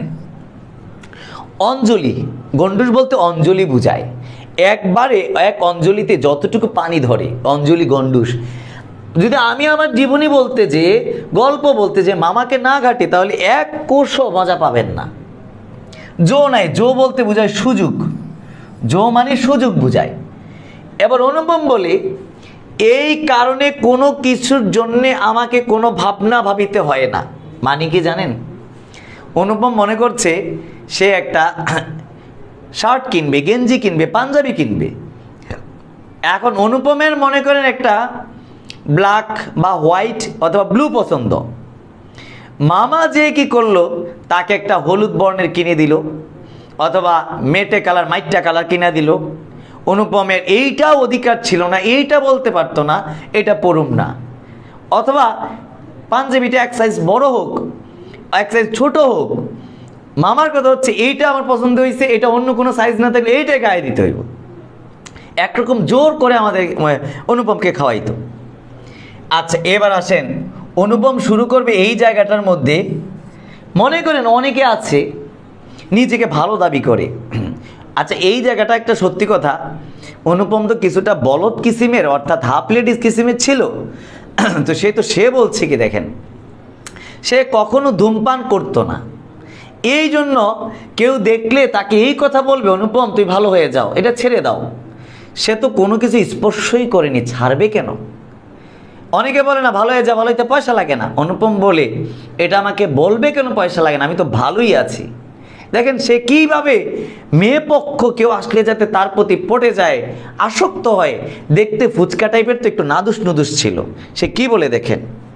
অঞ্জলি। গন্ডুস বলতে অঞ্জলি বুঝায়। একবারে এক অঞ্জলিতে যতটুকু পানি ধরে অঞ্জলি গন্ডুস। যদি আমি আমার জীবনী বলতে যে গল্প বলতে যে মামাকে না ঘাটে তাহলে এক কোষও মজা পাবেন না। জো নাই, জো বলতে বোঝায় সুযোগ, জো মানে সুযোগ বুঝায়। এবার অনুপম বলে এই কারণে কোনো কিছুর জন্যে আমাকে কোনো ভাবনা ভাবিতে হয় না। মানে কি জানেন, অনুপম মনে করছে সে একটা শার্ট কিনবে, গেঞ্জি কিনবে, পাঞ্জাবি কিনবে। এখন অনুপমের মনে করেন একটা ব্ল্যাক বা হোয়াইট অথবা ব্লু পছন্দ। মামা যে কি করলো, তাকে একটা হলুদ বর্ণের কিনে দিল অথবা মেটে কালার, মাইটটা কালার কিনে দিল। অনুপমের এইটা অধিকার ছিল না, এইটা বলতে পারতো না এটা পরুম না। অথবা পাঞ্জাবিটা এক সাইজ বড় হোক, এক সাইজ ছোট হোক, মামার কথা হচ্ছে এইটা আমার পছন্দ হয়েছে, এটা অন্য কোনো সাইজ না থাকলে এইটাই গায়ে দিতে হইব। একরকম জোর করে আমাদের অনুপমকে খাওয়াইতো। আচ্ছা এবার আসেন, অনুপম শুরু করবে এই জায়গাটার মধ্যে। মনে করেন অনেকে আছে নিজেকে ভালো দাবি করে। আচ্ছা এই জায়গাটা একটা সত্যি কথা, অনুপম তো কিছুটা বলদ কিসিমের অর্থাৎ হাফ লেডিস কিসিমের ছিল। তো সে বলছে কি দেখেন, সে কখনো ধূমপান করতো না। এই জন্য কেউ দেখলে তাকে এই কথা বলবে, অনুপম তুই ভালো হয়ে যাও, এটা ছেড়ে দাও। সে তো কোনো কিছু স্পর্শই করেনি, ছাড়বে কেন? অনেকে বলে না ভালো হয়ে যা, ভালো হইতে পয়সা লাগে না। অনুপম বলে এটা আমাকে বলবে কেন পয়সা লাগে না, আমি তো ভালোই আছি। দেখেন সে কিভাবে মেয়ে পক্ষ কেউ আসলে যাতে তার প্রতি পটে যায়, আসক্ত হয়। দেখতে ফুচকা টাইপের তো একটু নাদুস নুদুস ছিল। সে কি বলে দেখেন,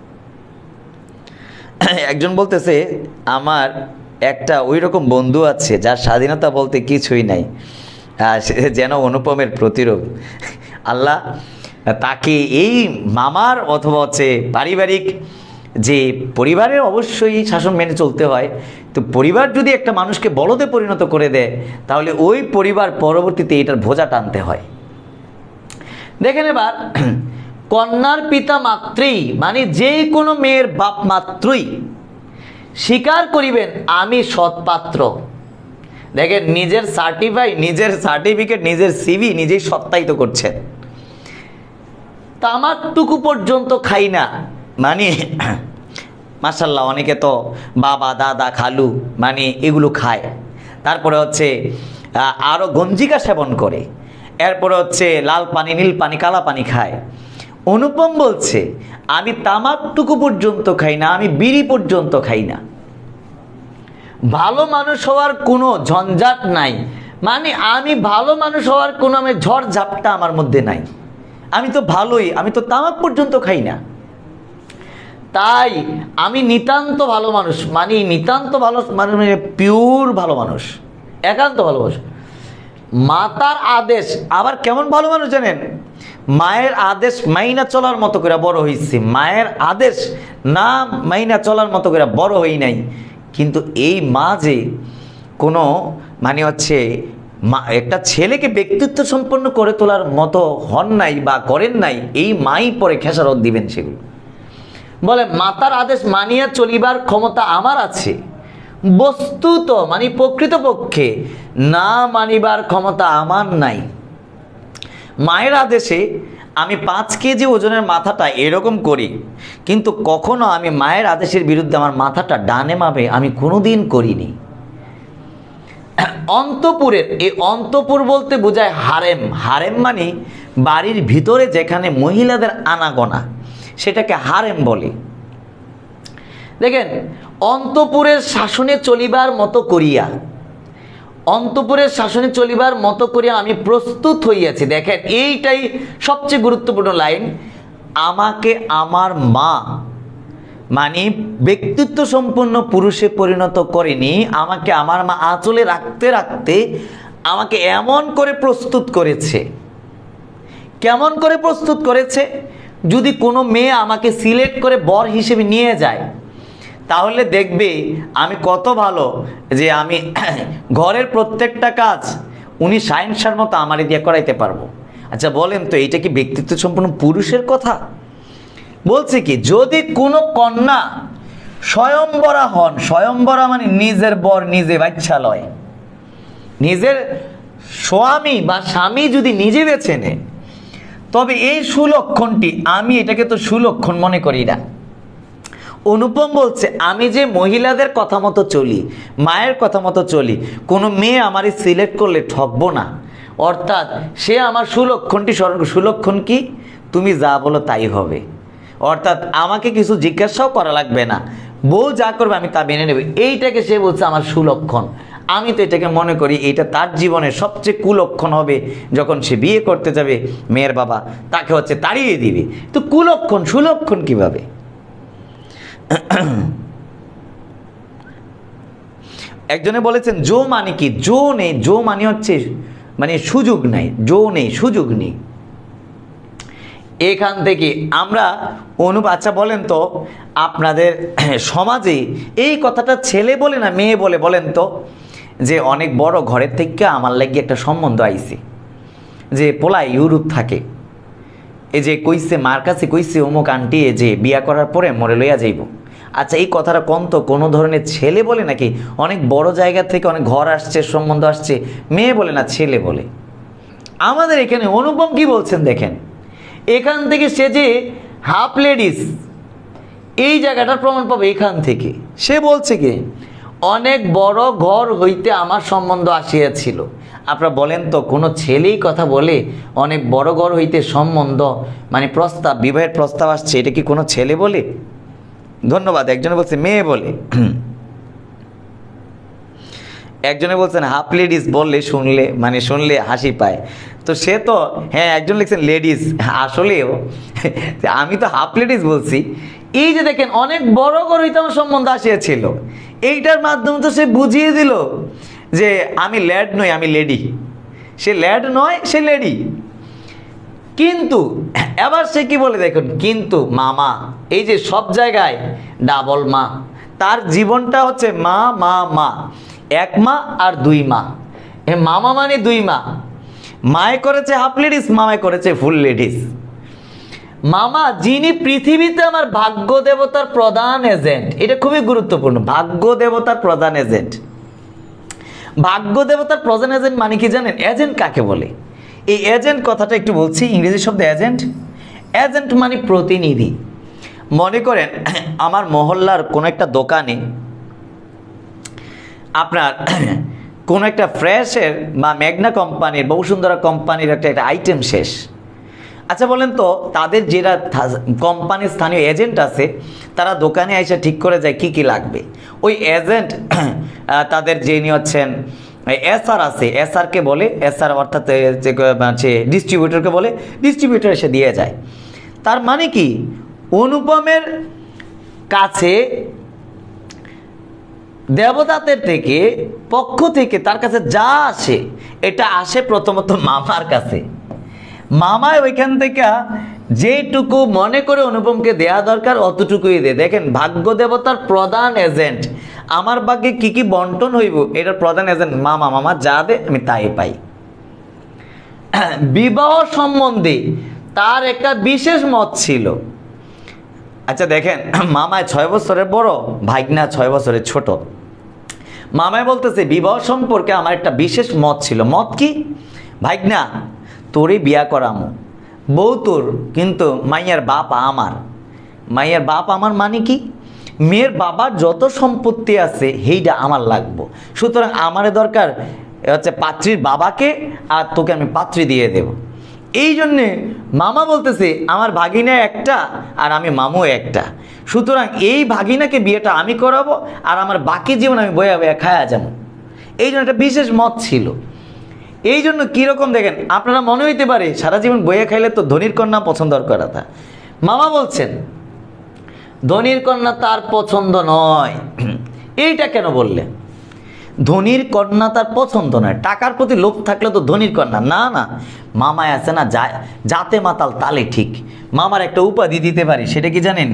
একজন বলতেছে আমার একটা ওই রকম বন্ধু আছে যার স্বাধীনতা বলতে কিছুই নাই, সে যেন অনুপমের প্রতিরূপ। আল্লাহ তাকে এই মামার অথবা হচ্ছে পারিবারিক যে পরিবারের অবশ্যই শাসন মেনে চলতে হয়, তো পরিবার যদি একটা মানুষকে বলদে পরিণত করে দেয় তাহলে ওই পরিবার পরবর্তীতে এটার বোঝা টানতে হয়। দেখেন এবার কন্যার পিতা মাত্রই মানে যে কোনো মেয়ের বাপ মাত্রই স্বীকার করিবেন আমি সৎপাত্র। দেখেন নিজের নিজের সার্টিফিকেট, নিজের সিভি নিজেই সত্যায়িত করছেন। তামাকটুকু পর্যন্ত খাই না, মানে মাশাআল্লাহ অনেকে তো বাবা দাদা খালু মানে এগুলো খায়। তারপরে হচ্ছে আরও গঞ্জিকা সেবন করে, এরপরে হচ্ছে লাল পানি, নীল পানি, কালা পানি খায়। অনুপম বলছে আমি তামাকটুকু পর্যন্ত খাই না, আমি বিড়ি পর্যন্ত খাই না। ভালো মানুষ হওয়ার কোনো ঝঞ্ঝাট নাই, মানে আমি ভালো মানুষ হওয়ার কোনো আমি ঝড় ঝাপটা আমার মধ্যে নাই। আমি তো ভালোই, আমি তো তামাক পর্যন্ত খাই না। তাই আমি নিতান্ত ভালো মানুষ, মানে নিতান্ত ভালো মানুষ মানে পিওর ভালো মানুষ, একান্ত ভালো মানুষ। মাতার আদেশ আবার কেমন ভালো মানুষ জানেন, মায়ের আদেশ মাইনা চলার মতো করে বড় হয়েছে, মায়ের আদেশ না মাইনা চলার মতো করে বড় হই নাই। কিন্তু এই মা যে কোনো মানে হচ্ছে মা একটা ছেলেকে ব্যক্তিত্ব সম্পন্ন করে তোলার মতো হন নাই বা করেন নাই, এই মাই পরে খেসারত দিবেন সেগুলো। বলে মাতার আদেশ মানিয়া চলিবার ক্ষমতা আমার আছে, বস্তুত মানে প্রকৃতপক্ষে না মানিবার ক্ষমতা আমার নাই। মায়ের আদেশে আমি 5 কেজি ওজনের মাথাটা এরকম করি, কিন্তু কখনো আমি মায়ের আদেশের বিরুদ্ধে আমার মাথাটা ডানে মাপে আমি কোনোদিন করিনি। অন্তপুরের, এই অন্তপুর বলতে বোঝায় হারেম। হারেম মানে বাড়ির ভিতরে যেখানে মহিলাদের আনাগোনা, সেটাকে হারেম বলে। দেখেন, অন্তপুরের শাসনে চলিবার মতো করিয়া, অন্তপুরের শাসনে চলিবার মতো করিয়া আমি প্রস্তুত হইয়াছি। দেখেন, এইটাই সবচেয়ে গুরুত্বপূর্ণ লাইন। আমাকে আমার মা মানে ব্যক্তিত্ব সম্পন্ন পুরুষে পরিণত করেনি, আমাকে আমার মা আঁচলে রাখতে রাখতে আমাকে এমন করে প্রস্তুত করেছে। কেমন করে প্রস্তুত করেছে? যদি কোনো মেয়ে আমাকে সিলেক্ট করে বর হিসেবে নিয়ে যায়, তাহলে দেখবে আমি কত ভালো, যে আমি ঘরের প্রত্যেকটা কাজ উনি সায়েন্সার মতো আমারে দিয়ে করাইতে পারবো। আচ্ছা বলেন তো, এইটা কি ব্যক্তিত্ব সম্পন্ন পুরুষের কথা? বলছে কি, যদি কোনো কন্যা স্বয়ংবরা হন, স্বয়ংবরা মানে নিজের বর নিজে বাচ্চা লয়, নিজের স্বামী বা স্বামী যদি নিজে বেছে নেয়, তবে এই সুলক্ষণটি, আমি এটাকে তো সুলক্ষণ মনে করি না। অনুপম বলছে, আমি যে মহিলাদের কথা মতো চলি, মায়ের কথা মতো চলি, কোনো মেয়ে আমারই সিলেক্ট করলে ঠকবো না। অর্থাৎ সে আমার সুলক্ষণটি স্মরণ। সুলক্ষণ কি? তুমি যা বলো তাই হবে। অর্থাৎ আমাকে কিছু জিজ্ঞাসাও করা লাগবে না, বউ যা করবে আমি তা মেনে নেব। এইটাকে সে বলছে আমার সুলক্ষণ। আমি তো এটাকে মনে করি এটা তার জীবনের সবচেয়ে কুলক্ষণ হবে। যখন সে বিয়ে করতে যাবে, মেয়ের বাবা তাকে হচ্ছে তাড়িয়ে দিবে। তো কুলক্ষণ সুলক্ষণ কিভাবে? একজনে বলেছেন জো মানে কি? জো নেই। জো মানে হচ্ছে মানে সুযোগ নাই, জো নেই, সুযোগ নেই। এখান থেকে আমরা আচ্ছা বলেন তো, আপনাদের সমাজে এই কথাটা ছেলে বলে না মেয়ে বলে? বলেন তো, যে অনেক বড় ঘরের থেকে আমার লাগে একটা সম্বন্ধ আইছে, যে পোলায় ইউরোপ থাকে, এই যে কইছে মার কাছে কইছে অমুক আন্টি যে বিয়া করার পরে মরে লইয়া যাইব। আচ্ছা এই কথাটা কোন তো কোনো ধরনের ছেলে বলে নাকি? অনেক বড় জায়গা থেকে অনেক ঘর আসছে, সম্বন্ধ আসছে, মেয়ে বলে না ছেলে বলে। আমাদের এখানে অনুপম কি বলছেন দেখেন, এখান থেকে সে যে হাফ লেডিস, এই জায়গাটার প্রমাণ পাবে এখান থেকে। সে বলছে কি, অনেক বড় ঘর হইতে আমার সম্বন্ধ আসিয়াছিল। আপনারা বলেন তো, কোনো ছেলেই কথা বলে অনেক বড় ঘর হইতে সম্বন্ধ মানে প্রস্তাব, বিবাহের প্রস্তাব আসছে, এটা কি কোনো ছেলে বলে? ধন্যবাদ। একজনে বলছে মেয়ে বলে, একজনে বলছেন হাফ লেডিস বললে শুনলে হাসি পায়। তো সে তো হ্যাঁ, একজন লিখছেন লেডিস, আসলেও আমি তো হাফ লেডিস বলছি। এই যে দেখেন, অনেক বড় ঘর হইতে আমার সম্বন্ধ আসিয়াছিল, এইটার মাধ্যমে তো সে বুঝিয়ে দিল যে আমি ল্যাড নই, আমি লেডি। সে ল্যাড নয়, সে লেডি। কিন্তু এবার সে কি বলে দেখুন, কিন্তু মামা, এই যে সব জায়গায় ডাবল মা, তার জীবনটা হচ্ছে মা মা মা, এক মা আর দুই মা। মামা মানে দুই মা। মায়ে করেছে হাফ লেডিস, মামায় করেছে ফুল লেডিস। মামা যিনি পৃথিবীতে আমার ভাগ্য দেবতার প্রধান এজেন্ট, এটা খুবই গুরুত্বপূর্ণ। ভাগ্য দেবতার প্রধান এজেন্ট। ভাগ্য দেবতার প্রধান এজেন্ট মানে কি জানেন? এজেন্ট কাকে বলে? এই এজেন্ট কথাটা একটু বলছি, ইংরেজি শব্দ এজেন্ট। এজেন্ট মানে প্রতিনিধি। মনে করেন আমার মহল্লার কোনো একটা দোকানে আপনার কোনো একটা ফ্রেশের বা মেঘনা কোম্পানির, বসুন্ধরা কোম্পানির একটা আইটেম শেষ। আচ্ছা বলেন তো, তাদের যেটা কোম্পানির স্থানীয় এজেন্ট আছে, তারা দোকানে এসে ঠিক করে যায় কি কি লাগবে। ওই এজেন্ট তাদের যিনি হচ্ছেন এসআর আছে, এসআরকে বলে, এসআর অর্থাৎ ডিস্ট্রিবিউটরকে বলে, ডিস্ট্রিবিউটর এসে দিয়ে যায়। তার মানে কি, অনুপমের কাছে দেবতাদের থেকে পক্ষ থেকে তার কাছে যা আসে, এটা আসে প্রথমত মামার কাছে। মামায় ওইখান থেকে যেটুকু মনে করে অনুপমকে দেয়া দরকার অতটুকুই দেয়। দেখেন, ভাগ্য দেবতার প্রধান এজেন্ট, আমার ভাগ্যে কি কি বন্টন হইব এটার প্রধান এজেন্ট মামা। মামা যা দে আমি তাই পাই। বিবাহ সম্বন্ধে তার একটা বিশেষ মত ছিল। আচ্ছা দেখেন, মামায় 6 বছরের বড়, ভাগনা 6 বছরের ছোট। মামায় বলতেছে বিবাহ সম্পর্কে আমার একটা বিশেষ মত ছিল। মত কি? ভাগনা তোরে বিয়া করামো, বউ তোর কিন্তু মাইয়ার বাপ আমার। মাইয়ার বাপ আমার মানে কি, মেয়ের বাবার যত সম্পত্তি আছে সেইটা আমার লাগবো, সুতরাং আমারে দরকার হচ্ছে পাত্রীর বাবাকে, আর তোকে আমি পাত্রী দিয়ে দেব। এই জন্যে মামা বলতেছে আমার ভাগিনা একটা আর আমি মামু একটা, সুতরাং এই ভাগিনাকে বিয়েটা আমি করাবো আর আমার বাকি জীবন আমি বয়া বয়া খায়া যাবো। এই জন্য একটা বিশেষ মত ছিল। এই জন্য কীরকম দেখেন, আপনারা মনে হইতে পারে সারা জীবন বইয়া খাইলে তো ধনির কন্যা পছন্দ করা তা। মামা বলছেন ধনির কন্যা তার পছন্দ নয়। এইটা কেন বললেন? ধনির কন্যা তার পছন্দ নয়, টাকার প্রতি লোভ থাকলে তো ধনির কন্যা না। না, মামায় আছে না, জাতে মাতাল তালে ঠিক। মামার একটা উপাধি দিতে পারি, সেটা কি জানেন?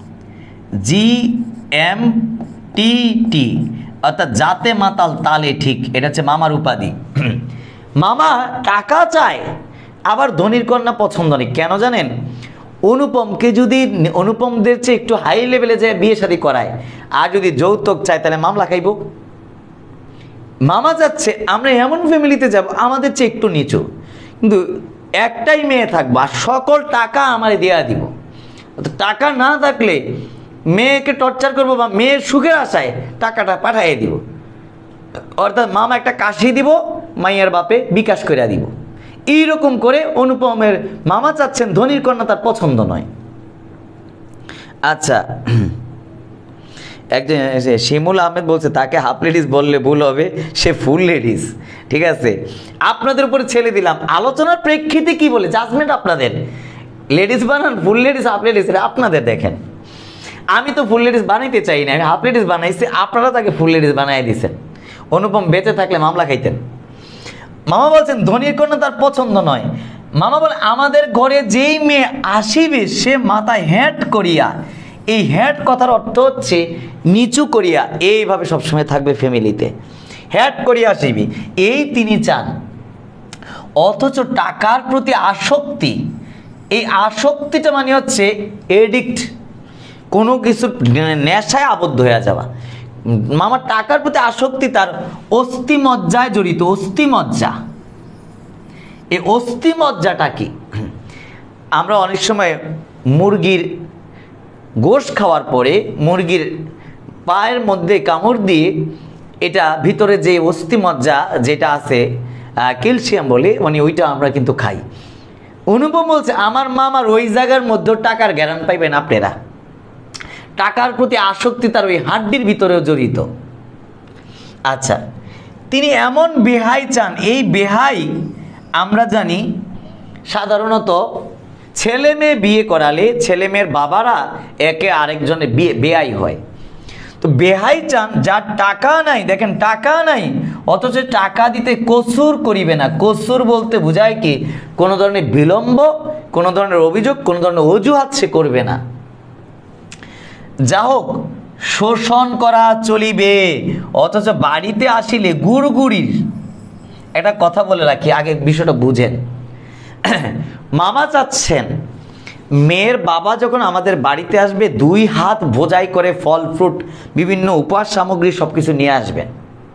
GMTT, অর্থাৎ জাতে মাতাল তালে ঠিক। এটা হচ্ছে মামার উপাধি। মামা টাকা চায়, আবার ধনির কন্যা পছন্দ নেই। কেন জানেন? অনুপমকে যদি অনুপমদের চেয়ে একটু হাই লেভেলে যায় বিয়ে শাদী করায়, আর যদি যৌতুক চায় তাহলে মামলা খাইব। মামা যাচ্ছে আমরা এমন ফ্যামিলিতে যাব আমাদের চেয়ে একটু নিচু, কিন্তু একটাই মেয়ে থাকবো আর সকল টাকা আমারে দেয়া দিব। টাকা না থাকলে মেয়েকে টর্চার করবো বা মেয়ের সুখের আশায় টাকাটা পাঠাইয়ে দিব। অর্থাৎ মামা একটা কাশি দিব, মাইয়ার বাপে বিকাশ করে দিব। এইরকম করে অনুপমের মামা চাচ্ছেন ধনির কন্যা তার পছন্দ নয়। আচ্ছা, একজন শিমুল আহমেদ বলছে তাকে হাফ লেডিস বললে ভুল হবে, সে ফুল লেডিস। ঠিক আছে, আপনাদের উপরে ছেড়ে দিলাম, আলোচনার প্রেক্ষিতে কি বলে জাজমেন্ট আপনাদের। লেডিস বানান, ফুল লেডিস, হাফ লেডিস, আপনাদের দেখেন। আমি তো ফুল লেডিস বানাইতে চাই না, আমি হাফ লেডিস বানাইছি, আপনারা তাকে ফুল লেডিস বানাই দিয়েছেন। অনুপম বেঁচে থাকলে মামলা খাইতেন। মামা বলছেন ধনির কন্যা তার পছন্দ নয়। মামা বলে আমাদের ঘরে যেই মেয়ে আসিবে সে মাথায় হ্যাট করিয়া, এই হ্যাট কথার অর্থ হচ্ছে নিচু করিয়া, এইভাবে সবসময় থাকবে ফ্যামিলিতে, হ্যাট করিয়া আসিবি, এই তিনি চান। অথচ টাকার প্রতি আসক্তি, এই আসক্তিটা মানে হচ্ছে এডিক্ট, কোনো কিছু নেশায় আবদ্ধ হয়ে যাওয়া। মামার টাকার প্রতি আসক্তি তার অস্থিমজ্জায় জড়িত। অস্থিমজ্জা, এই অস্থিমজ্জাটা কি? আমরা অনেক সময় মুরগির গোশ খাওয়ার পরে মুরগির পায়ের মধ্যে কামড় দিয়ে এটা ভিতরে যে অস্থিমজ্জা যেটা আছে ক্যালসিয়াম বলে, মানে ওইটা আমরা কিন্তু খাই। অনুপম বলছে আমার মামার ওই জায়গার মধ্যে টাকার জ্ঞান পাইবেন আপনারা। টাকার প্রতি আসক্তি তার ওই হাড্ডির ভিতরেও জড়িত। আচ্ছা, তিনি এমন বেহাই চান, এই বেহাই আমরা জানি সাধারণত ছেলে মেয়ে বিয়ে করালে ছেলে মেয়ের বাবারা একে আরেকজনে বেহাই হয়। তো বেহাই চান যার টাকা নাই, দেখেন টাকা নাই অথচ টাকা দিতে কসুর করিবে না। কসুর বলতে বোঝায় কি, কোনো ধরনের বিলম্ব, কোনো ধরনের অভিযোগ, কোনো ধরনের অজুহাত সে করবে না। যা হোক, শোষণ করা চলিবে, অথচ বাড়িতে আসিলে গুড়গুড়ির। একটা কথা বলে রাখি, আগে বিষয়টা বুঝেন। মামা চাচ্ছেন মেয়ের বাবা যখন আমাদের বাড়িতে আসবে 2 হাত বোঝাই করে ফল ফ্রুট বিভিন্ন উপহার সামগ্রী সবকিছু নিয়ে আসবেন।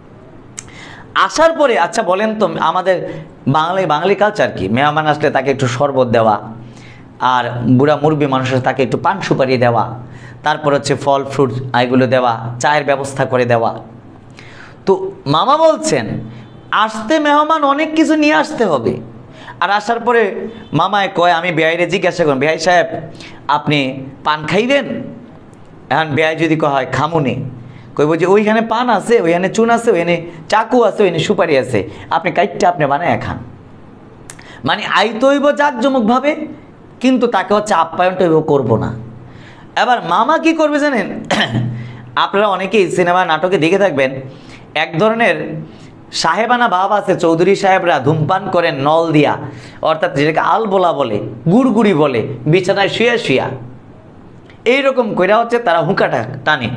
আসার পরে আচ্ছা বলেন তো, আমাদের বাঙালি কালচার কি, মেহমান আসলে তাকে একটু শরবত দেওয়া, আর বুড়া মুরব্বী মানুষের তাকে একটু পান সুপারি দেওয়া, তারপর হচ্ছে ফল ফ্রুট এগুলো দেওয়া, চায়ের ব্যবস্থা করে দেওয়া। তো মামা বলছেন আসতে মেহমান অনেক কিছু নিয়ে আসতে হবে। আর আসার পরে মামায় কয়, আমি বেআইরে জিজ্ঞাসা করেন, বেআই সাহেব আপনি পান খাইবেন? এখন বেআই যদি কয় খামুনি, কইব যে ওইখানে পান আছে, ওইখানে চুন আছে, ওইখানে চাকু আছে, ওইখানে সুপারি আছে, আপনি কাইটটা আপনি বানায় খান। মানে আইতইব জাঁকজমকভাবে, কিন্তু তাকে হচ্ছে আপ্যায়নটা করবো না। এবার মামা কি করবে জানেন? আপনারা অনেকেই সিনেমা নাটকে দেখে থাকবেন, এক ধরনের সাহেবানা ভাব আছে, চৌধুরী সাহেবরা ধূমপান করেন নল দিয়া, অর্থাৎ যেটাকে আলবোলা বলে, গুড়গুড়ি বলে, বিছানায় শুয়া শুয়া এইরকম কইরা হচ্ছে তারা হুঁকাটা টানে।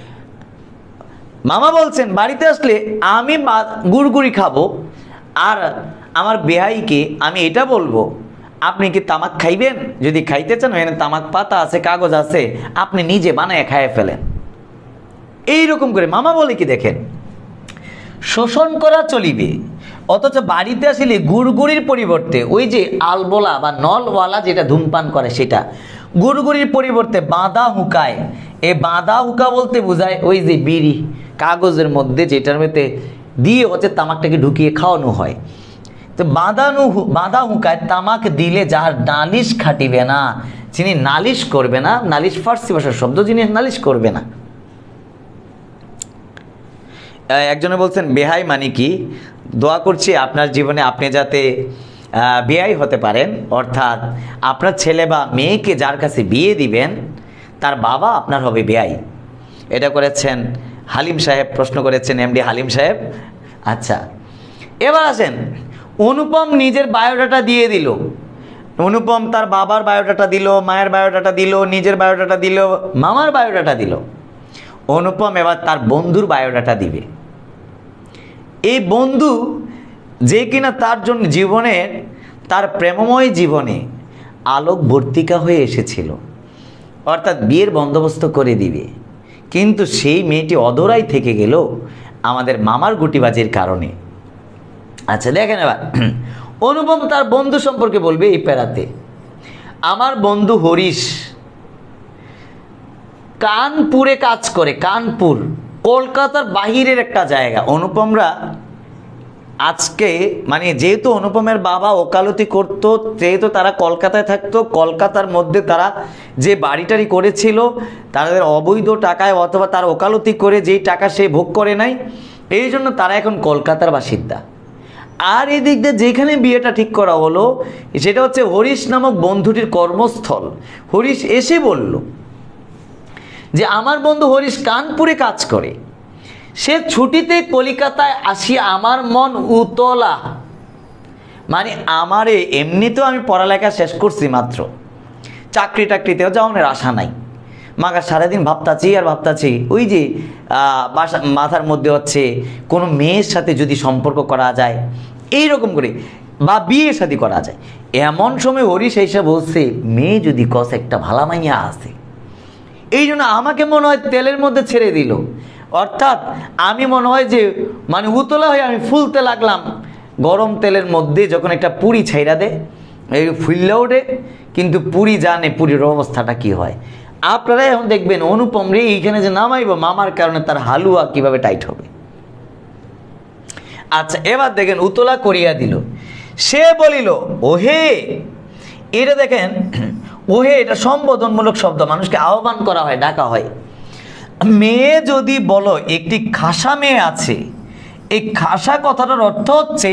মামা বলছেন বাড়িতে আসলে আমি গুড়গুড়ি খাবো, আর আমার বেহাইকে আমি এটা বলবো আপনি কি তামাক খাইবেন? যদি খাইতে চান এখানে তামাক পাতা আছে, কাগজ আছে, আপনি নিজে বানায় খাইয়ে ফেলেন। এইরকম করে মামা বলে কি দেখেন, শোষণ করা চলিবে, অথচ বাড়িতে আসলে গুড়গুড়ির পরিবর্তে ওই যে আলবোলা বা নলওয়ালা যেটা ধূমপান করে সেটা, গুড়গুড়ির পরিবর্তে বাঁধা হুকায়। এই বাঁধা হুকা বলতে বোঝায় ওই যে বিড়ি কাগজের মধ্যে যেটার মধ্যে দিয়ে হচ্ছে তামাকটাকে ঢুকিয়ে খাওয়ানো হয়। তো বাঁধা হুকায় তামাক দিলে যার নালিশ খাটিবে না, যিনি নালিশ করবে না, নালিশ ফার্সি ভাষার শব্দ, যিনি নালিশ করবে না। একজনে বলছেন বেহাই মানে কি? দোয়া করছি আপনার জীবনে আপনি যাতে বেহাই হতে পারেন, অর্থাৎ আপনার ছেলে বা মেয়েকে যার কাছে বিয়ে দিবেন তার বাবা আপনার হবে বেহাই। এটা করেছেন হালিম সাহেব, প্রশ্ন করেছেন এমডি হালিম সাহেব। আচ্ছা, এবার আসেন, অনুপম নিজের বায়োডাটা দিয়ে দিল। অনুপম তার বাবার বায়োডাটা দিল, মায়ের বায়োডাটা দিল, নিজের বায়োডাটা দিল, মামার বায়োডাটা দিল। অনুপম এবার তার বন্ধুর বায়োডাটা দিবে। এই বন্ধু যে কিনা তার জন্য জীবনের, তার প্রেমময় জীবনে আলোক ভর্তিকা হয়ে এসেছিল, অর্থাৎ বিয়ের বন্দোবস্ত করে দিবে, কিন্তু সেই মেয়েটি অধরাই থেকে গেল আমাদের মামার গুটিবাজির কারণে। আচ্ছা দেখেন, এবার অনুপম তার বন্ধু সম্পর্কে বলবে এই প্যারাতে, আমার বন্ধু হরিশ কানপুরে কাজ করে। কানপুর কলকাতার বাহিরের একটা জায়গা। অনুপমরা আজকে মানে যেহেতু অনুপমের বাবা ওকালতি করত, যেহেতু তারা কলকাতায় থাকতো, কলকাতার মধ্যে তারা যে বাড়িটারি করেছিল তাদের অবৈধ টাকায় অথবা তার ওকালতি করে যেই টাকা সে ভোগ করে নাই, এই জন্য তারা এখন কলকাতার বাসিন্দা। আর এই দিক দিয়ে যেখানে বিয়েটা ঠিক করা হলো সেটা হচ্ছে হরিশ নামক বন্ধুটির কর্মস্থল। হরিশ এসে বলল যে আমার বন্ধু হরিশ কানপুরে কাজ করে, সে ছুটিতে কলিকাতায় আসি, আমার মন উতলা। মানে আমারে এমনিতেও আমি পড়ালেখা শেষ করছি মাত্র, চাকরি টাকরিতেও যাওয়ার আশা নাই, মাগা সারাদিন ভাবতাছি আর ভাবতাছি ওই যে মাথার মধ্যে হচ্ছে কোনো মেয়ের সাথে যদি সম্পর্ক করা যায় এইরকম করে, বা বিয়ের সাথে করা যায়। এমন সময় হরিশ এসে বলছে মেয়ে যদি কস একটা ভালা মাইয়া আছে, এই জন্য আমাকে মনে হয় তেলের মধ্যে ছেড়ে দিল। অর্থাৎ আমি মনে হয় যে মানে উতলা হয়ে আমি ফুলতে লাগলাম গরম তেলের মধ্যে, যখন একটা পুরি ছাইড়া দেয় এই ফুললে ওঠে, কিন্তু পুরি জানে পুরীর অবস্থাটা কি হয়। আপনারা এখন দেখবেন অনুপম রে এইখানে যে নামাইব মামার কারণে তার হালুয়া কিভাবে টাইট হবে। আচ্ছা এবার দেখেন উতলা করিয়া দিল, সে বলিল ওহে। এটা দেখেন ওহে, এটা সম্বোধনমূলক শব্দ, মানুষকে আহ্বান করা হয়, ডাকা হয়। মেয়ে যদি বলো একটি খাসা মেয়ে আছে, এই খাসা কথাটার অর্থ হচ্ছে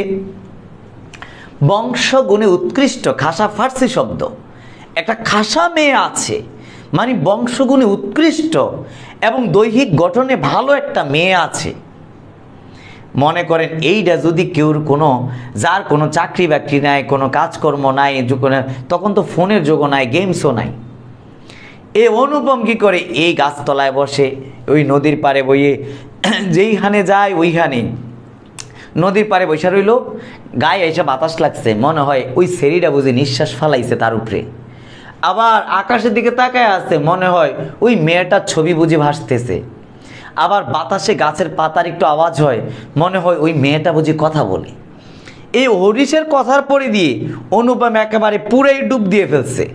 বংশগুণে উৎকৃষ্ট। খাসা ফার্সি শব্দ। একটা খাসা মেয়ে আছে মানে বংশগুণে উৎকৃষ্ট এবং দৈহিক গঠনে ভালো একটা মেয়ে আছে। মনে করেন এইটা যদি কেউর কোনো, যার কোনো চাকরি বাকরি নাই, কোনো কাজকর্ম নাই, তখন তো ফোনের যোগও নাই, গেমসও নাই, এ অনুপম কি করে এই গাছতলায় বসে, ওই নদীর পাড়ে বইয়ে যেইখানে যায় ওইখানে নদীর পাড়ে বসে রইল, গায়ে এসে বাতাস লাগছে, মনে হয় ওই সেরিটা বুঝি নিঃশ্বাস ফালাইছে তার উপরে। আবার আকাশের দিকে তাকায় আছে, মনে হয় ওই মেয়েটার ছবি বুঝি ভাসতেছে। আবার বাতাসে গাছের পাতার একটু আওয়াজ হয়, মনে হয় ওই মেয়েটা বুঝি কথা বলে। এই হরিশের কথার পরে দিয়ে অনুপম একেবারে পুরাই ডুব দিয়ে ফেলছে।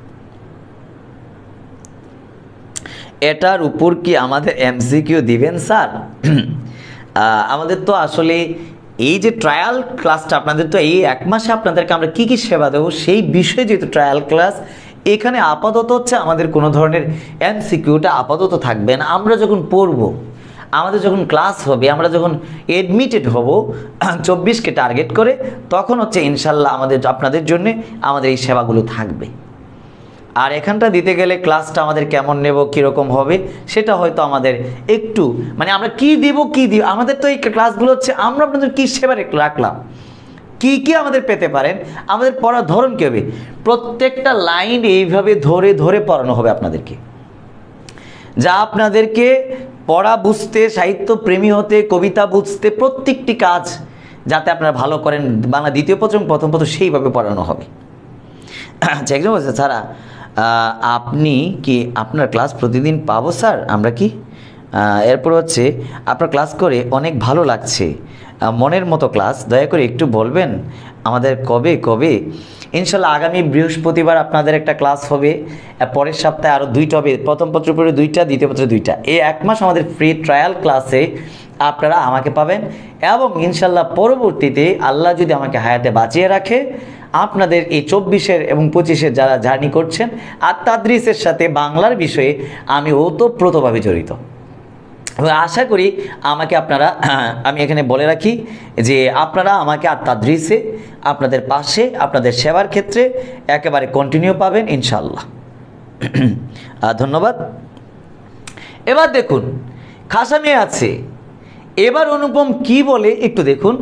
এটার উপর কি আমাদের এমসিকিউ দিবেন স্যার? আমাদের তো আসলে এই যে ট্রায়াল ক্লাসটা, আপনাদের তো এই এক মাসে আপনাদেরকে আমরা কি কি সেবা দেবো সেই বিষয়ে যেহেতু ট্রায়াল ক্লাস, এখানে আপাতত হচ্ছে আমাদের কোনো ধরনের এমসিকিউটা আপাতত থাকবে না। আমরা যখন পড়ব, আমাদের যখন ক্লাস হবে, আমরা যখন এডমিটেড হব 24কে টার্গেট করে, তখন হচ্ছে ইনশাল্লাহ আমাদের আপনাদের জন্য আমাদের এই সেবাগুলো থাকবে। আর এখানটা দিতে গেলে ক্লাসটা আমাদের কেমন নেব, কীরকম হবে, সেটা হয়তো আমাদের একটু মানে আমরা কি দিব, আমাদের তো এই ক্লাসগুলো হচ্ছে আমরা আপনাদের কী সেবা রাখলাম, কি কি আমাদের পেতে পারেন, আমাদের পড়ার ধরন কী হবে, প্রত্যেকটা লাইন এইভাবে ধরে ধরে পড়ানো হবে আপনাদেরকে, যা আপনাদেরকে পড়া বুঝতে, সাহিত্য প্রেমী হতে, কবিতা বুঝতে, প্রত্যেকটি কাজ যাতে আপনারা ভালো করেন, বাংলা দ্বিতীয় প্রথম সেইভাবে পড়ানো হবে। আচ্ছা, একজন বলছে স্যার আপনি কি আপনার ক্লাস প্রতিদিন পাবো স্যার? আমরা কি এরপর হচ্ছে আপনার ক্লাস করে অনেক ভালো লাগছে, মনের মতো ক্লাস, দয়া করে একটু বলবেন আমাদের কবে কবে? ইনশাল্লাহ আগামী বৃহস্পতিবার আপনাদের একটা ক্লাস হবে, পরের সপ্তাহে আরও 2টা হবে, প্রথম পত্র পড়ে 2টা, দ্বিতীয় পত্রে 2টা। এই 1 মাস আমাদের ফ্রি ট্রায়াল ক্লাসে আপনারা আমাকে পাবেন এবং ইনশাল্লাহ পরবর্তীতে আল্লাহ যদি আমাকে হায়াতে বাঁচিয়ে রাখে আপনাদের এই 24-এর এবং 25-এর যারা জার্নি করছেন আর তাদরিসের সাথে বাংলার বিষয়ে আমি ওতপ্রোতভাবে জড়িত। আশা করি আমাকে আপনারা, আমি এখানে বলে রাখি যে আপনারা আমাকে আর তাদরিসে আপনাদের পাশে আপনাদের সেবার ক্ষেত্রে একেবারে কন্টিনিউ পাবেন ইনশাল্লাহ। ধন্যবাদ। এবার দেখুন খাসামি আছে, এবার অনুপম কি বলে একটু দেখুন।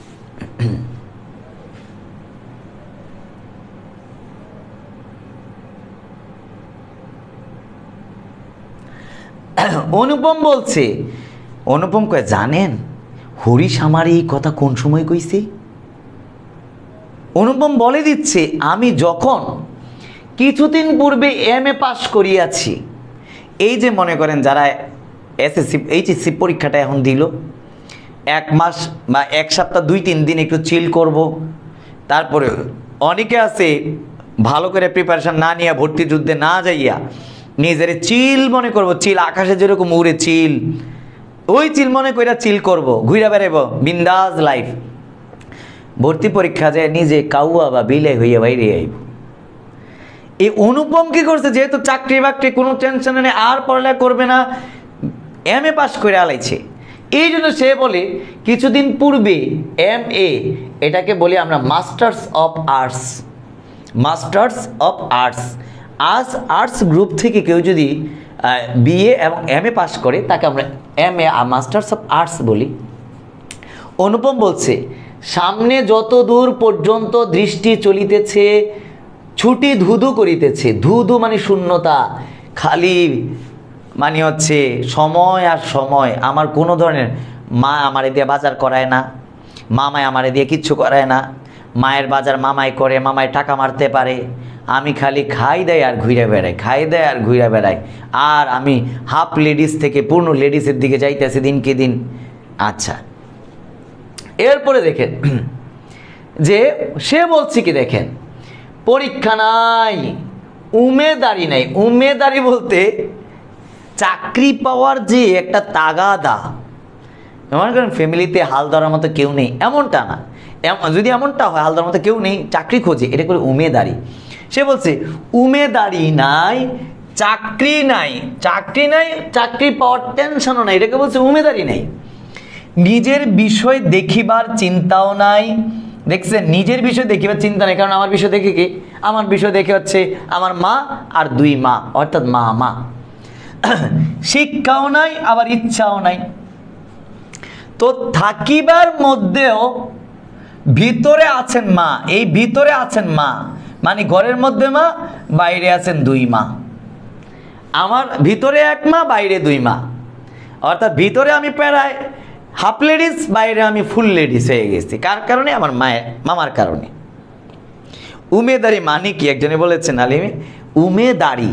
অনুপম বলছে, অনুপম কয় জানেন হরিশ আমার এই কথা কোন সময় কইছি? অনুপম বলে দিচ্ছে আমি যখন কিছুদিন পূর্বে MA পাস করিয়াছি, এই যে মনে করেন যারা SSC HSC পরীক্ষাটা এখন দিল, 1 মাস বা 1 সপ্তাহ 2-3 দিন একটু চিল করব, তারপরে অনেকে আছে ভালো করে প্রিপারেশন না নিয়ে ভর্তি যুদ্ধে না যাইয়া নিজের চিল মনে করব, চিল আকাশে যেরকম উড়ে চিল, ওই চিল মনে কইরা চিল করব, ঘুরে বেড়াইব বিন্দাস লাইফ। ভর্তি পরীক্ষা যায় নিজে কাউয়া বা বিলাই হইয়া বাইরে আইব। এই অনুপম কি করছে, যেহেতু চাকরি বাকরি কোনো টেনশন নেই, আর পড়ালেখা করবে না, MA পাস করে আলাইছে, এই জন্য সে বলে কিছুদিন পূর্বে MA, এটাকে বলি আমরা masters of arts, masters of arts. আজ আর্টস গ্রুপ থেকে কেউ যদি BA এবং MA পাস করে তাকে আমরা MA মাস্টার্স অফ আর্টস বলি। অনুপম বলছে সামনে যত দূর পর্যন্ত দৃষ্টি চলিতেছে ছুটি ধুধু করিতেছে, ধুধু মানে শূন্যতা, খালি মানে হচ্ছে সময় আর সময়। আমার কোনো ধরনের মা আমারে দিয়ে বাজার করায় না, মামায় আমারে দিয়ে কিচ্ছু করায় না, মায়ের বাজার মামাই করে, মামায় টাকা মারতে পারে, আমি খালি খাই দেয় আর ঘুরে বেড়াই, খাই দেয় আর ঘুরে বেড়াই, আর আমি হাফ লেডিস থেকে পূর্ণ লেডিসের দিকে যাইতেছি দিনকে দিন। আচ্ছা, এরপরে দেখেন যে সে বলছে কি, দেখেন পরীক্ষা নাই, উমেদারি নাই। উমেদারি বলতে চাকরি পাওয়ার যে একটা তাগাদা, মনে করেন ফ্যামিলিতে হাল ধরার মতো কেউ নেই এমনটা না, যদি এমনটা হয় হাল ধরার মতো কেউ নেই, চাকরি খোঁজে, এটা করে উমেদারি। সে বলছে উমেদারি নাই, চাকরি নাই, চাকরি নাই, চাকরি পাওয়ার টেনশনও নাই, এটাকে বলছে উমেদারি নাই। নিজের বিষয় দেখিবার চিন্তাও নাই। দেখছেন, নিজের বিষয় দেখিবার চিন্তা নেই, কারণ আমার বিষয় দেখে কি, আমার বিষয় দেখে হচ্ছে আমার মা আর 2 মা, অর্থাৎ মা মা। শিক্ষাও নাই আবার ইচ্ছাও নাই। তো থাকিবার মধ্যেও ভিতরে আছেন মা, এই ভিতরে আছেন মা মানে ঘরের মধ্যে মা, বাইরে আছেন 2 মা। আমার ভিতরে 1 মা, বাইরে 2 মা, অর্থাৎ ভিতরে আমি প্রায় হাফ লেডিস, বাইরে আমি ফুল লেডিস হয়ে গেছি। কার কারণে? আমার মামার কারণে। উমেদারি মানে কি একজনে বলেছেন আলিমে, উমেদারি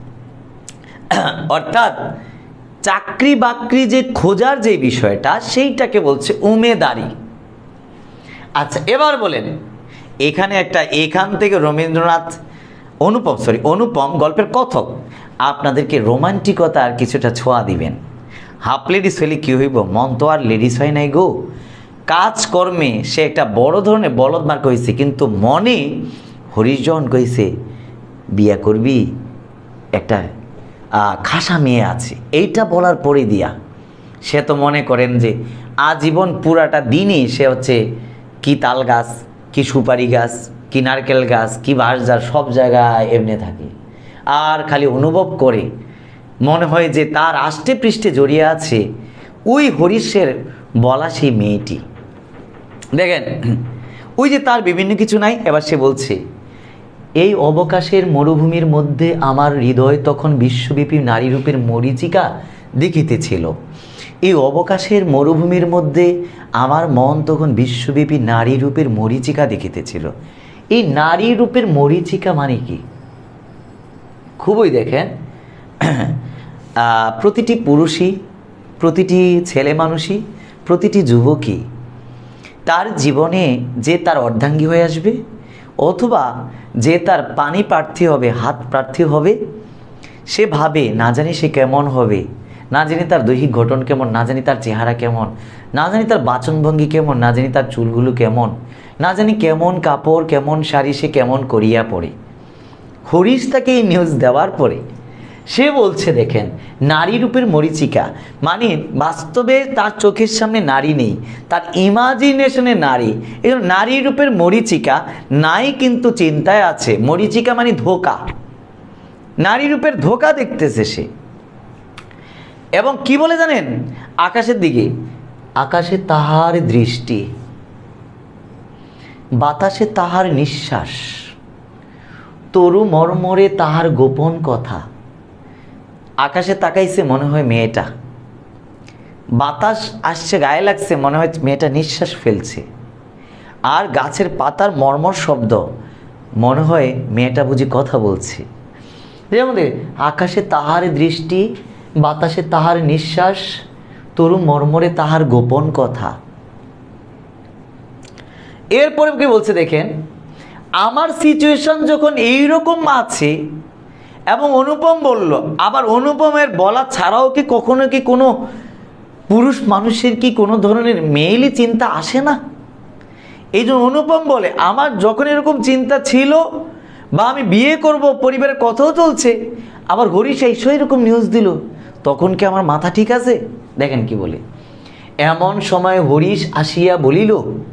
অর্থাৎ চাকরি বাকরি যে খোঁজার যে বিষয়টা, সেইটাকে বলছে উমেদারি। আচ্ছা, এবার বলেন এখানে একটা, এখান থেকে রবীন্দ্রনাথ, অনুপম গল্পের কথক আপনাদেরকে রোমান্টিকতার কিছুটা ছোঁয়া দিবেন। হাফ লেডিস হলে কি হইব, মন তো আর লেডিস হয় নাই গো। কাজকর্মে সে একটা বড় ধরনের বলদ মার্ক হয়েছে, কিন্তু মনে হরিজন কইছে বিয়া করবি, একটা খাসা মেয়ে আছে, এইটা বলার পরে দিয়া সে তো মনে করেন যে আজীবন পুরাটা দিনই সে হচ্ছে কি তাল গাছ, কি সুপারি গাছ, কি নারকেল গাছ, কি বাঁশঝাড়, সব জায়গায় এমনি থাকে, আর খালি অনুভব করে মনে হয় যে তার আষ্টে পৃষ্ঠে জড়িয়ে আছে ওই হরিশের বলা সেই মেয়েটি। দেখেন ওই যে তার বিভিন্ন কিছু নাই। এবার সে বলছে এই অবকাশের মরুভূমির মধ্যে আমার হৃদয় তখন বিশ্বব্যাপী নারী রূপের মরীচিকা দেখিতেছিল। এই অবকাশের মরুভূমির মধ্যে আমার মন তখন বিশ্বব্যাপী নারী রূপের মরীচিকা দেখিতেছিল। এই নারী রূপের মরীচিকা মানে কি? খুবই দেখেন প্রতিটি পুরুষই প্রতিটি ছেলে মানুষই, প্রতিটি যুবকই তার জীবনে যে তার অর্ধাঙ্গী হয়ে আসবে অথবা যে তার পানি প্রার্থী হবে, হাত প্রার্থী হবে, সে ভাবে না জানি সে কেমন হবে, না জানি তার দৈহিক গঠন কেমন, না জানি তার চেহারা কেমন, না জানি তার বাচনভঙ্গি কেমন, না জানি তার চুলগুলো কেমন, না জানি কেমন কাপড়, কেমন শাড়ি সে কেমন করিয়া পড়ে। হরিশ তাকে এই নিউজ দেওয়ার পরে সে বলছে দেখেন, নারী রূপের মরীচিকা, মানে বাস্তবে তার চোখের সামনে নারী নেই, তার ইমাজিনেশনে নারী। এই নারী রূপের মরীচিকা নাই, কিন্তু চিন্তায় আছে। মরীচিকা মানে ধোঁকা, নারী রূপের ধোঁকা দেখতেছে সে। এবং কি বলে জানেন, আকাশের দিকে, আকাশে তাহার দৃষ্টি, বাতাসে তাহার নিঃশ্বাস, তরু মর্মরে তাহার গোপন কথা। আকাশে তাকাইছে, মনে হয় মেয়েটা, বাতাস আসছে গায়ে লাগছে, মনে হয় মেয়েটা নিঃশ্বাস ফেলছে, আর গাছের পাতার মর্মর শব্দ, মনে হয় মেয়েটা বুঝি কথা বলছে। যেমন আকাশে তাহার দৃষ্টি, বাতাসে তাহার নিঃশ্বাস, তরু মর্মরে তাহার গোপন কথা। এরপরে কি বলছে দেখেন, আমার সিচুয়েশন যখন এইরকম আছে, এবং অনুপম বলল, আবার অনুপমের বলা ছাড়াও কি কখনো কি কোনো পুরুষ মানুষের কি কোনো ধরনের মেইলি চিন্তা আসে না? এই জন্য অনুপম বলে, আমার যখন এরকম চিন্তা ছিল বা আমি বিয়ে করব, পরিবারের কথাও চলছে, আবার হরিশ এসে এরকম নিউজ দিল, তখন কি আমার মাথা ঠিক আছে? দেখেন কি বলে, এমন সময় হরিশ আসিয়া বলিল,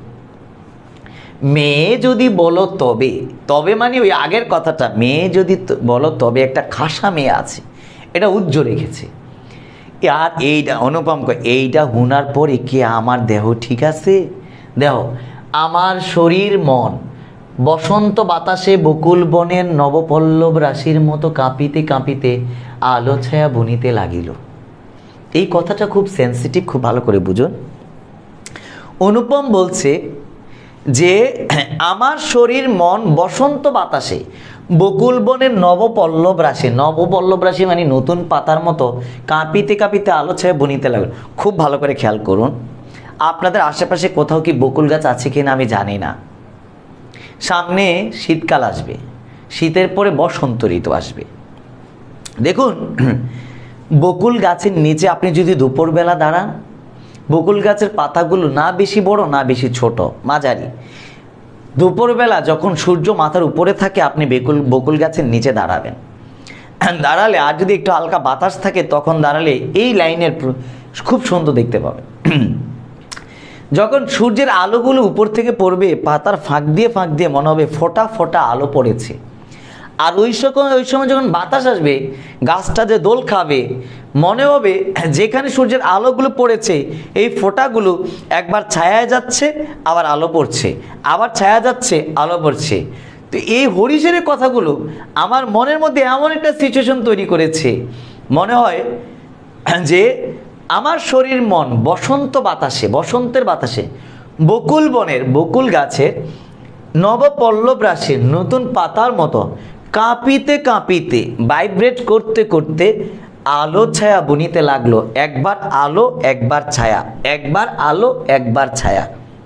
মেয়ে যদি বলো তবে, তবে মানে ওই আগের কথাটা, মেয়ে যদি বলো তবে একটা খাসা মেয়ে আছে, এটা উজ্জ্বল রেখেছে। আর এইটা অনুপম এইটা হুনার পরে কি আমার দেহ ঠিক আছে? দেহ আমার শরীর মন বসন্ত বাতাসে বকুল বনের নবপল্লব রাশির মতো কাঁপিতে কাঁপিতে আলো ছায়া বুনিতে লাগিল। এই কথাটা খুব সেন্সিটিভ, খুব ভালো করে বুঝুন। অনুপম বলছে যে আমার শরীর মন বসন্ত বাতাসে বকুল বনের নবপল্লব রাশি, নবপল্লব রাশি মানে নতুন পাতার মতো কাঁপিতে কাঁপিতে আলো ছায়া বুনিতে লাগলো। খুব ভালো করে খেয়াল করুন, আপনাদের আশেপাশে কোথাও কি বকুল গাছ আছে কিনা আমি জানি না। সামনে শীতকাল আসবে, শীতের পরে বসন্ত ঋতু আসবে। দেখুন, বকুল গাছের নিচে আপনি যদি দুপুরবেলা দাঁড়ান, বকুল গাছের পাতাগুলো না বেশি বড় না বেশি ছোট, মাঝারি। দুপুরবেলা যখন সূর্য মাথার উপরে থাকে, আপনি বকুল গাছের নিচে দাঁড়াবেন। দাঁড়ালে আর যদি একটু হালকা বাতাস থাকে, তখন দাঁড়ালে এই লাইনের খুব সুন্দর দেখতে পাবেন। যখন সূর্যের আলোগুলো উপর থেকে পড়বে, পাতার ফাঁক দিয়ে মনে হবে ফোঁটা ফোঁটা আলো পড়েছে। আর ওই সময় যখন বাতাস আসবে, গাছটা যে দোল খাবে, মনে হবে যেখানে সূর্যের আলোগুলো পড়েছে, এই ফোঁটাগুলো একবার ছায়ায় যাচ্ছে, আবার আলো পড়ছে, আবার ছায়া যাচ্ছে, আলো পড়ছে। তো এই হরিশের কথাগুলো আমার মনের মধ্যে এমন একটা সিচুয়েশন তৈরি করেছে, মনে হয় যে আমার শরীর মন বসন্ত বাতাসে, বসন্তের বাতাসে বকুল বনের, বকুল গাছের নবপল্লব রাশির নতুন পাতার মতো কাঁপিতে কাঁপিতে, ভাইব্রেট করতে করতে আলো ছায়া বুনিতে লাগলো। একবার আলো একবার ছায়া, একবার আলো একবার ছায়া।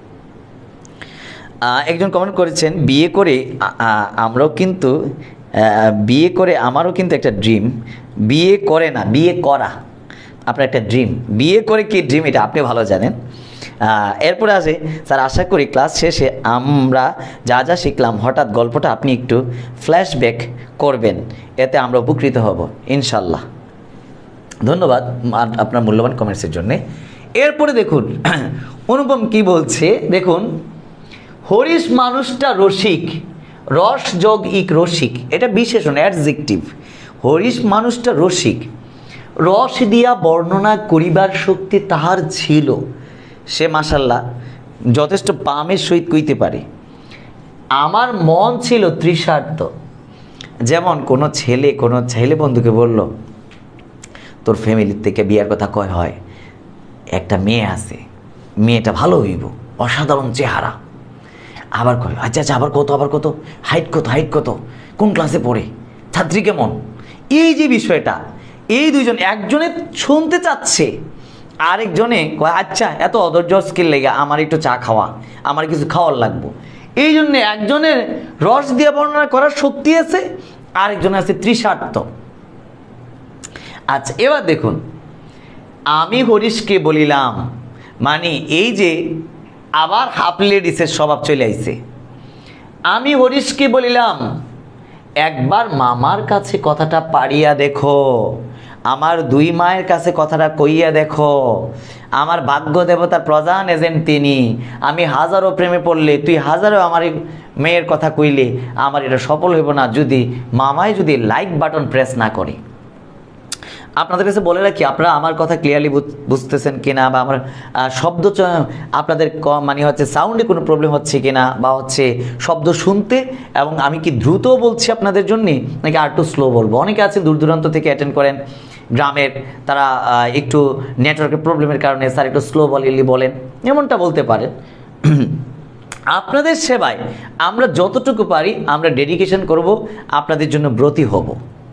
একজন কমেন্ট করেছেন, বিয়ে করে আমরাও কিন্তু, বিয়ে করে আমারও কিন্তু একটা ড্রিম, বিয়ে করে না বিয়ে করা আপনার একটা ড্রিম, বিয়ে করে কি ড্রিম এটা আপনি ভালো জানেন। এরপরে আসে, স্যার আশা করি ক্লাস শেষে আমরা যা যা শিখলাম হঠাৎ গল্পটা আপনি একটু ফ্ল্যাশব্যাক করবেন, এতে আমরা উপকৃত হব ইনশাল্লাহ। ধন্যবাদ আপনার মূল্যবান কমেন্টসের জন্যে। এরপরে দেখুন অনুপম কি বলছে, দেখুন, হরিশ মানুষটা রসিক, রস যোগ ইক রসিক, এটা বিশেষণ, অ্যাডজেক্টিভ। হরিশ মানুষটা রসিক, রস দিয়া বর্ণনা করিবার শক্তি তাহার ছিল। সে মাশাল্লাহ যথেষ্ট পামের সহিত কইতে পারে। আমার মন ছিল তৃষার্ত। যেমন কোনো ছেলে বন্ধুকে বলল, তোর ফ্যামিলির থেকে বিয়ার কথা কয় হয়, একটা মেয়ে আছে, মেয়েটা ভালো হইব, অসাধারণ চেহারা। আবার কয়, আচ্ছা আচ্ছা আবার কত, হাইট কত, কোন ক্লাসে পড়ে, ছাত্রী কেমন। এই যে বিষয়টা, এই দুইজন, একজনে শুনতে চাচ্ছে আরেকজনে কয় আচ্ছা এত অধৈর্য স্কিল লেগে আমার একটু চা খাওয়া, আমার কিছু খাওয়ার লাগবো। এই জন্য একজনের রস দিয়ে বর্ণনা করার শক্তি আছে, আরেকজনের আছে তৃষার্থ। আচ্ছা এবার দেখুন, আমি হরিশকে বলিলাম, মানে এই যে আবার হাফ লেডিসের স্বভাব চলে আইছে। আমি হরিশকে বলিলাম, একবার মামার কাছে কথাটা পাড়িয়া দেখো, আমার দুই মায়ের কাছে কথাটা কইয়া দেখো, আমার ভাগ্য দেবতার প্রধান এজেন্ট তিনি, আমি হাজারো প্রেমে পড়লে তুই হাজারো আমার মেয়ের কথা কইলে আমার এটা সফল হইব না যদি মামাই যদি লাইক বাটন প্রেস না করে। আপনাদের কাছে বলে রাখি, আপনারা আমার কথা ক্লিয়ারলি বুঝতেছেন কিনা, বা আমার শব্দ আপনাদের মানে হচ্ছে সাউন্ডে কোনো প্রবলেম হচ্ছে কিনা, বা হচ্ছে শব্দ শুনতে, এবং আমি কি দ্রুত বলছি আপনাদের জন্যে নাকি আর একটু স্লো বলবো। অনেকে আছেন দূর দূরান্ত থেকে অ্যাটেন্ড করেন, গ্রামের, তারা একটু নেটওয়ার্কের প্রবলেমের কারণে স্যার একটু স্লো বলেন, এমনটা বলতে পারেন। আপনাদের সেবায় আমরা যতটুকু পারি আমরা ডেডিকেশন করব, আপনাদের জন্য ব্রতী হব।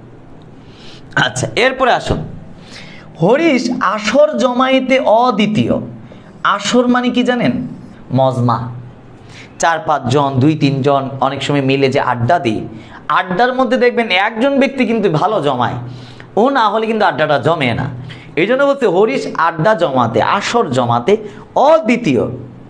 আচ্ছা এরপরে আসুন, হরিশ আসর জমাইতে অদ্বিতীয়। আসর মানে কি জানেন? মজমা, 4-5 জন 2-3 জন অনেক সময় মিলে যে আড্ডা দিই, আড্ডার মধ্যে দেখবেন একজন ব্যক্তি কিন্তু ভালো জমায়, ও না হলে কিন্তু আড্ডাটা জমে না। এই জন্য বলতে হরিশ আড্ডা জমাতে, আসর জমাতে অদ্বিতীয়,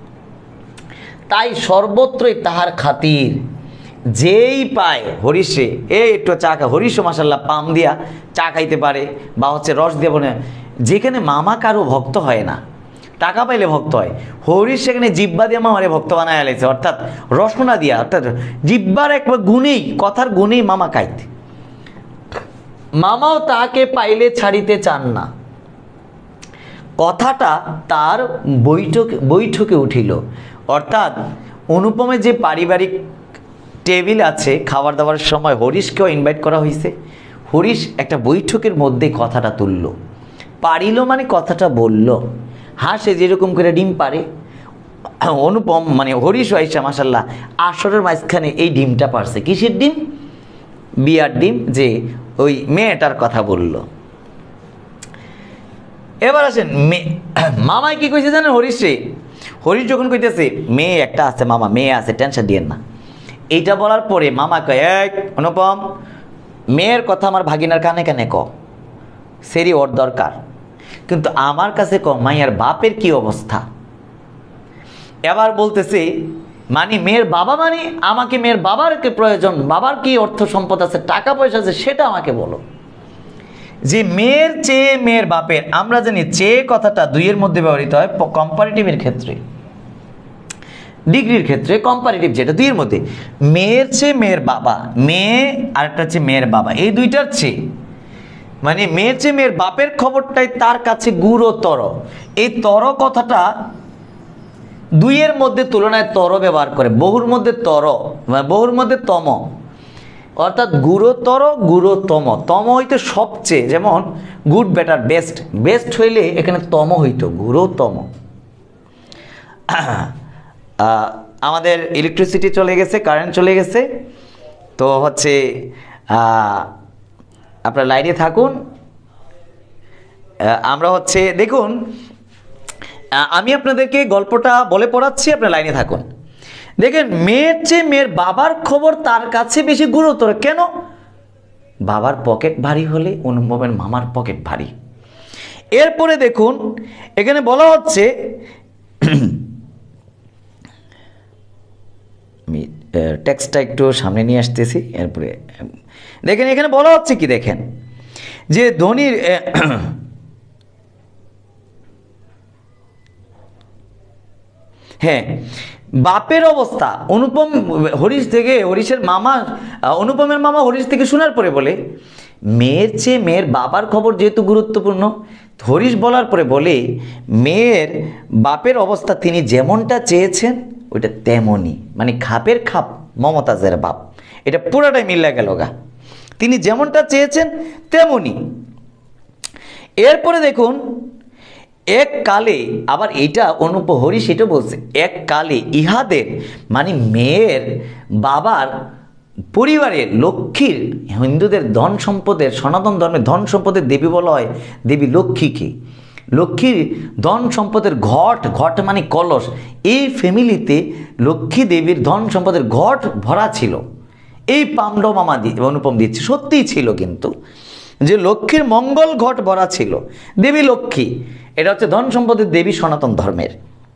তাই সর্বত্রই তাহার খাতির। যেই পায় হরিশে একটু চা খা, হরিশও মাসাল্লাহ পাম দিয়া চা খাইতে পারে, বা হচ্ছে রস দিয়ে বনে। যেখানে মামা কারো ভক্ত হয় না, টাকা পাইলে ভক্ত হয়, হরিশ সেখানে জিব্বা দিয়ে মামারে ভক্ত বানায় আলাইছে, অর্থাৎ রসনা দিয়া, অর্থাৎ জিব্বার একবার গুণেই, কথার গুণেই মামা খাইতে। মামাও তাকে পাইলে ছাড়িতে চান না। কথাটা তার বৈঠকে উঠিল, অর্থাৎ অনুপমের যে পারিবারিক টেবিল আছে খাবার দাবারের সময় হরিশকেও ইনভাইট করা হয়েছে, হরিশ একটা বৈঠকের মধ্যে কথাটা তুলল, পারিল মানে কথাটা বলল। হাসে যেরকম করে ডিম পারে, অনুপম মানে হরিশ আইসা মাসাল্লাহ আসরের মাঝখানে এই ডিমটা পারছে। কিসের ডিম? বিয়ার ডিম, যে ওই মেয়েটার কথা বলল। এবার আসেন মামাই কি কইছে জানেন হরিশে? হরিশ যখন কইতেছে মেয়ে একটা আছে মামা, মেয়ে আছে, টেনশন দিয়েন না, এইটা বলার পরে মামা কয়, এক অনুপম, মেয়ের কথা আমার ভাগিনার কানে কানে ক, সেরি ওর দরকার, কিন্তু আমার কাছে ক মাইয়ার বাপের কি অবস্থা। এবার বলতেছে মানে মেয়ের বাবা, মানে আমাকে মেয়ের বাবার কি প্রয়োজন, বাবার কি অর্থ সম্পদ আছে, টাকা পয়সা আছে, সেটা আমাকে বলো। যে মেয়ের চেয়ে মেয়ের বাপের, আমরা জানি চেয়ে কথাটা দুইয়ের মধ্যে ব্যবহৃত হয় কম্পারেটিভের ক্ষেত্রে, ডিগ্রির ক্ষেত্রে কম্পারেটিভ যেটা দুইয়ের মধ্যে। মেয়ের চেয়ে মেয়ের বাবা, মেয়ে আরেকটা হচ্ছে মেয়ের বাবা, এই দুইটার চেয়ে মানে মেয়ের চেয়ে মেয়ের বাপের খবরটাই তার কাছে গুরুতর। এই তর কথাটা দুইয়ের মধ্যে তুলনায় তর ব্যবহার করে, বহুর মধ্যে তর, বহুর মধ্যে তম, অর্থাৎ গুরুতর গুরুতম। তম হইতো সবচেয়ে, যেমন গুড বেটার বেস্ট, বেস্ট হইলে এখানে তম হইতো গুরুতম। আমাদের ইলেকট্রিসিটি চলে গেছে, কারেন্ট চলে গেছে, তো হচ্ছে আপনারা লাইনে থাকুন। আমরা হচ্ছে দেখুন, আমি আপনাদেরকে গল্পটা বলে পড়াচ্ছি, আপনারা লাইনে থাকুন। দেখেন, মেয়ের চেয়ে মেয়ের বাবার খবর তার কাছে বেশি গুরুতর। কেন? বাবার পকেট ভারী হলে অনুপমের মামার পকেট ভারী। এরপরে দেখুন এখানে বলা হচ্ছে, আমি টেক্সটটা একটু সামনে নিয়ে আসতেছি। এরপরে দেখেন এখানে বলা হচ্ছে কি, দেখেন যে ধনির হ্যাঁ, বাপের অবস্থা অনুপম হরিশ থেকে, হরিশের মামা, অনুপমের মামা হরিশ থেকে শোনার পরে বলে মেয়ের চেয়ে মেয়ের বাবার খবর যেহেতু গুরুত্বপূর্ণ, হরিশ বলার পরে বলে মেয়ের বাপের অবস্থা তিনি যেমনটা চেয়েছেন ওইটা তেমনই, মানে খাপের খাপ মমতাজের বাপ, এটা পুরাটাই মিল্লা গেল গা, তিনি যেমনটা চেয়েছেন তেমনই। এরপরে দেখুন, এক কালে, আবার এটা হরিশ এটা বলছে, এক কালে ইহাদের মানে মেয়ের বাবার পরিবারের লক্ষ্মীর, হিন্দুদের ধন সম্পদের, সনাতন ধর্মের ধন সম্পদের দেবী বলা হয় দেবী লক্ষ্মীকে, লক্ষ্মীর ধন সম্পদের ঘট, ঘট মানে কলস, এই ফ্যামিলিতে লক্ষ্মী দেবীর ধন সম্পদের ঘট ভরা ছিল। এই পাণ্ডব মামা অনুপম দিচ্ছে, সত্যিই ছিল কিন্তু, যে লক্ষ্মীর মঙ্গল ঘট ভরা ছিল। দেবী লক্ষ্মী এটা হচ্ছে ধন সম্পদের দেবী সনাতন ধর্মের।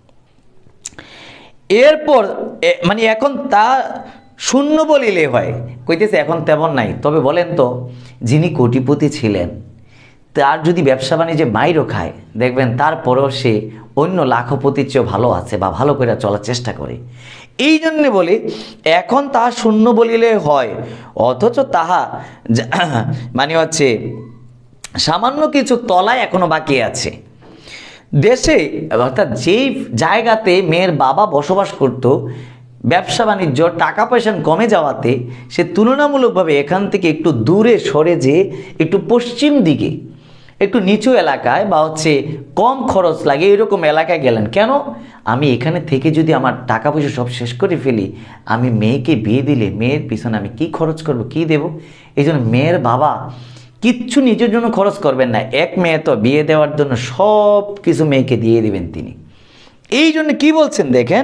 এরপর মানে এখন তা শূন্য বলিলে হয়, কইতেছে এখন তেমন নাই। তবে বলেন তো, যিনি কোটিপতি ছিলেন তার যদি ব্যবসা বাণিজ্যে মাইরও খায়, দেখবেন তারপরেও সে অন্য লাখপতির চেয়েও ভালো আছে বা ভালো করে চলার চেষ্টা করে। এই জন্যে বলি এখন তাহা শূন্য বলিলে হয়, অথচ তাহা মানে হচ্ছে সামান্য কিছু তলায় এখনো বাকি আছে। দেশে অর্থাৎ যেই জায়গাতে মেয়ের বাবা বসবাস করত, ব্যবসা বাণিজ্য টাকা পয়সা কমে যাওয়াতে সে তুলনামূলকভাবে এখান থেকে একটু দূরে সরে যেয়ে একটু পশ্চিম দিকে একটু নিচু এলাকায় বা হচ্ছে কম খরচ লাগে এরকম এলাকায় গেলেন। কেন? আমি এখানে থেকে যদি আমার টাকা পয়সা সব শেষ করে ফেলি, আমি মেয়েকে বিয়ে দিলে মেয়ের পিছনে আমি কি খরচ করব, কি দেব? এই জন্য মেয়ের বাবা কিচ্ছু নিজের জন্য খরচ করবেন না, এক মেয়ে তো বিয়ে দেওয়ার জন্য সব কিছু মেয়েকে দিয়ে দিবেন তিনি। এই জন্য কি বলছেন দেখেন,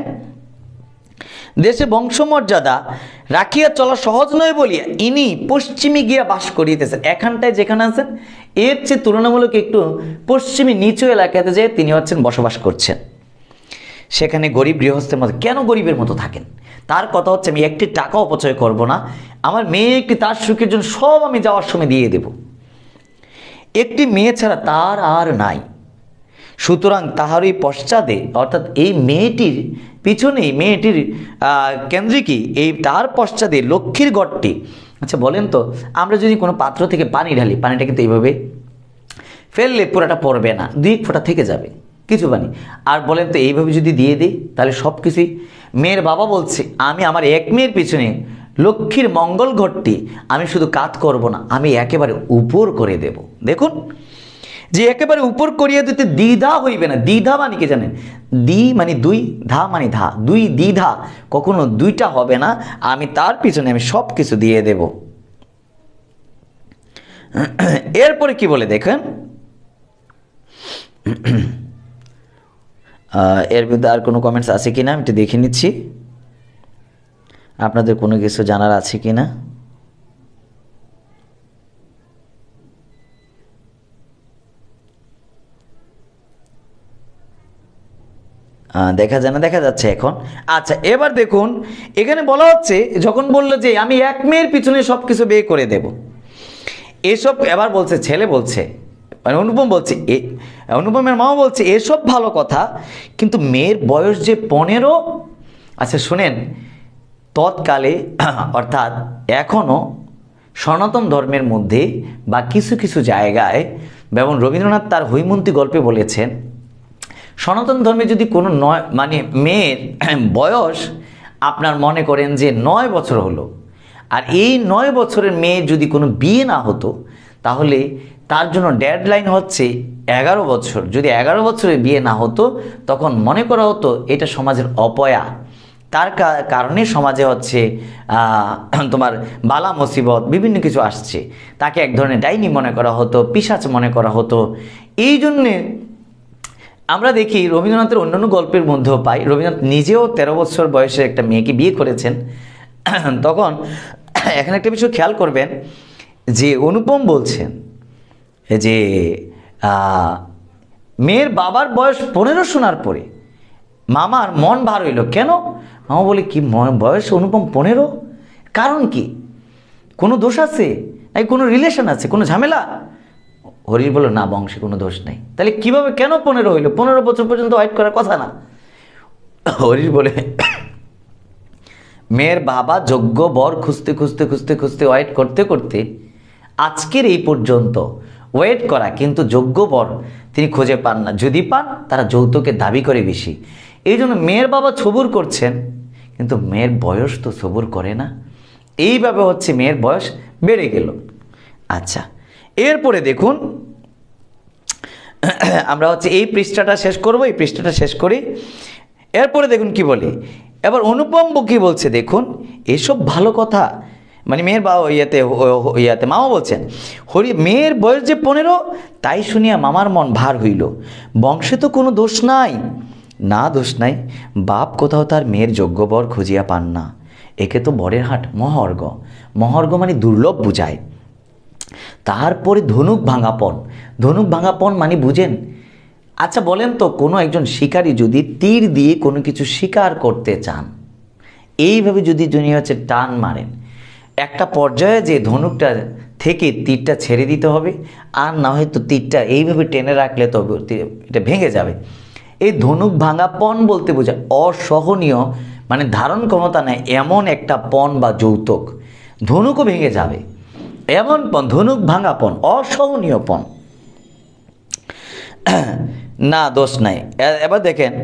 দেশে বংশমর্যাদা রাখিয়া চলা সহজ নয় বলিয়া ইনি পশ্চিমে গিয়া বাস করিতেছেন। এখানটায় যেখানে আছেন এর চেয়ে তুলনামূলক একটু পশ্চিমী নিচু এলাকাতে যে তিনি হচ্ছেন বসবাস করছেন। সেখানে গরিব গৃহস্থের মতো, কেন গরিবের মতো থাকেন? তার কথা হচ্ছে আমি একটি টাকা অপচয় করব না, আমার মেয়ে একটি তার সুখের জন্য সব আমি যাওয়ার সময় দিয়ে দেব। একটি মেয়ে ছাড়া তার আর নাই, সুতরাং তাহারই পশ্চাদে অর্থাৎ এই মেয়েটির পিছনেই, মেয়েটির কেন্দ্রিকই এই তার পশ্চাদে লক্ষ্মীর গড়টি। আচ্ছা বলেন তো, আমরা যদি কোনো পাত্র থেকে পানি ঢালি, পানিটা কিন্তু এইভাবে ফেললে পুরাটা পড়বে না, দুই ফোঁটা থেকে যাবে কিছু পানি। আর বলেন তো এইভাবে যদি দিয়ে দিই তাহলে সব কিছুই। মেয়ের বাবা বলছে আমি আমার এক মেয়ের পিছনে লক্ষ্মীর মঙ্গল ঘরটি আমি শুধু কাজ করব না, আমি একেবারে উপর করে দেব। দেখুন যে একেবারে উপর করিয়া দিতে দ্বিধা হইবে না। দ্বিধা মানে কি জানেন? দ্বি মানে দুই, ধা মানে ধা, দুই দ্বিধা কখনো দুইটা হবে না, আমি তার পিছনে আমি সব কিছু দিয়ে দেব। এরপরে কি বলে দেখেন, এর মধ্যে আর কোনো কমেন্টস আছে কিনা আমি একটু দেখে নিচ্ছি, আপনাদের কোনো কিছু জানার আছে কিনা। দেখা যায় না, দেখা যাচ্ছে এখন। আচ্ছা এবার দেখুন, এখানে বলা হচ্ছে যখন বললো যে আমি এক মেয়ের পিছনে সব কিছু বিয়ে করে দেব, এসব এবার বলছে, ছেলে বলছে মানে অনুপম বলছে, অনুপমের মাও বলছে এসব ভালো কথা, কিন্তু মেয়ের বয়স যে 15। আচ্ছা শুনেন, তৎকালে অর্থাৎ এখনও সনাতন ধর্মের মধ্যে বা কিছু কিছু জায়গায়, যেমন রবীন্দ্রনাথ তার হৈমন্তী গল্পে বলেছেন, সনাতন ধর্মে যদি কোনো মানে মেয়ের বয়স আপনার মনে করেন যে 9 বছর হলো, আর এই 9 বছরের মেয়ে যদি কোনো বিয়ে না হতো, তাহলে তার জন্য ডেডলাইন হচ্ছে 11 বছর। যদি 11 বছরে বিয়ে না হতো তখন মনে করা হতো এটা সমাজের অপয়া, তার কারণে সমাজে হচ্ছে তোমার বালা মুসিবত বিভিন্ন কিছু আসছে, তাকে এক ধরনের ডাইনি মনে করা হতো, পিশাচ মনে করা হতো। এই জন্যে আমরা দেখি রবীন্দ্রনাথের অন্যান্য গল্পের মধ্যেও পাই, রবীন্দ্রনাথ নিজেও 13 বছর বয়সে একটা মেয়েকে বিয়ে করেছেন। তখন এখানে একটা বিষয় খেয়াল করবেন যে অনুপম বলছেন যে মেয়ের বাবার বয়স 15 শোনার পরে মামার মন ভার হইল। কেন? মামা বলে কি বয়স অনুপম 15? কারণ কি? কোনো দোষ আছে নাকি কোনো রিলেশন আছে, কোনো ঝামেলা? হরির বলল না, বংশে কোনো দোষ নেই। তাহলে কিভাবে কেন 15 হইল? 15 বছর পর্যন্ত ওয়েট করার কথা না। হরির বলে মেয়ের বাবা যোগ্য বর খুঁজতে খুঁজতে খুঁজতে খুঁজতে ওয়েট করতে করতে আজকের এই পর্যন্ত ওয়েট করা, কিন্তু যোগ্য বর তিনি খুঁজে পান না। যদি পান তারা যৌতুকের দাবি করে বেশি। এই জন্য মেয়ের বাবা সবুর করছেন, কিন্তু মেয়ের বয়স তো সবুর করে না। এইভাবে হচ্ছে মেয়ের বয়স বেড়ে গেল। আচ্ছা এরপরে দেখুন, আমরা হচ্ছে এই পৃষ্ঠাটা শেষ করব, এই পৃষ্ঠাটা শেষ করি। এরপরে দেখুন কি বলে, এবার অনুপম কি বলছে দেখুন, এসব ভালো কথা মানে মেয়ের বাবা ইয়াতে মামা বলছেন, মেয়ের বয়স যে 15, তাই শুনিয়া মামার মন ভার হইল। বংশে তো কোনো দোষ নাই। না দোষ নাই, বাপ কোথাও তার মেয়ের যোগ্য বর খুঁজিয়া পান না। একে তো বরের হাট মহার্ঘ, মহার্ঘ মানে দুর্লভ বুঝায়। তারপরে ধনুক ভাঙাপন, ধনুক ভাঙাপন মানে বুঝেন? আচ্ছা বলেন তো, কোনো একজন শিকারী যদি তীর দিয়ে কোনো কিছু শিকার করতে চান, এইভাবে যদি যিনি হচ্ছে টান মারেন, একটা পর্যায়ে যে ধনুকটা থেকে তীরটা ছেড়ে দিতে হবে, আর না হয়তো তীরটা এইভাবে টেনে রাখলে তো এটা ভেঙে যাবে। এই ধনুক ভাঙা পণ বলতে বোঝায় অসহনীয়, মানে ধারণ ক্ষমতা নেই এমন একটা পণ বা যৌতুক, ধনুকও ভেঙে যাবে এমন পণ, ধনুক ভাঙা পণ, অসহনীয় পণ। না দোষ নাই। এবার দেখেন,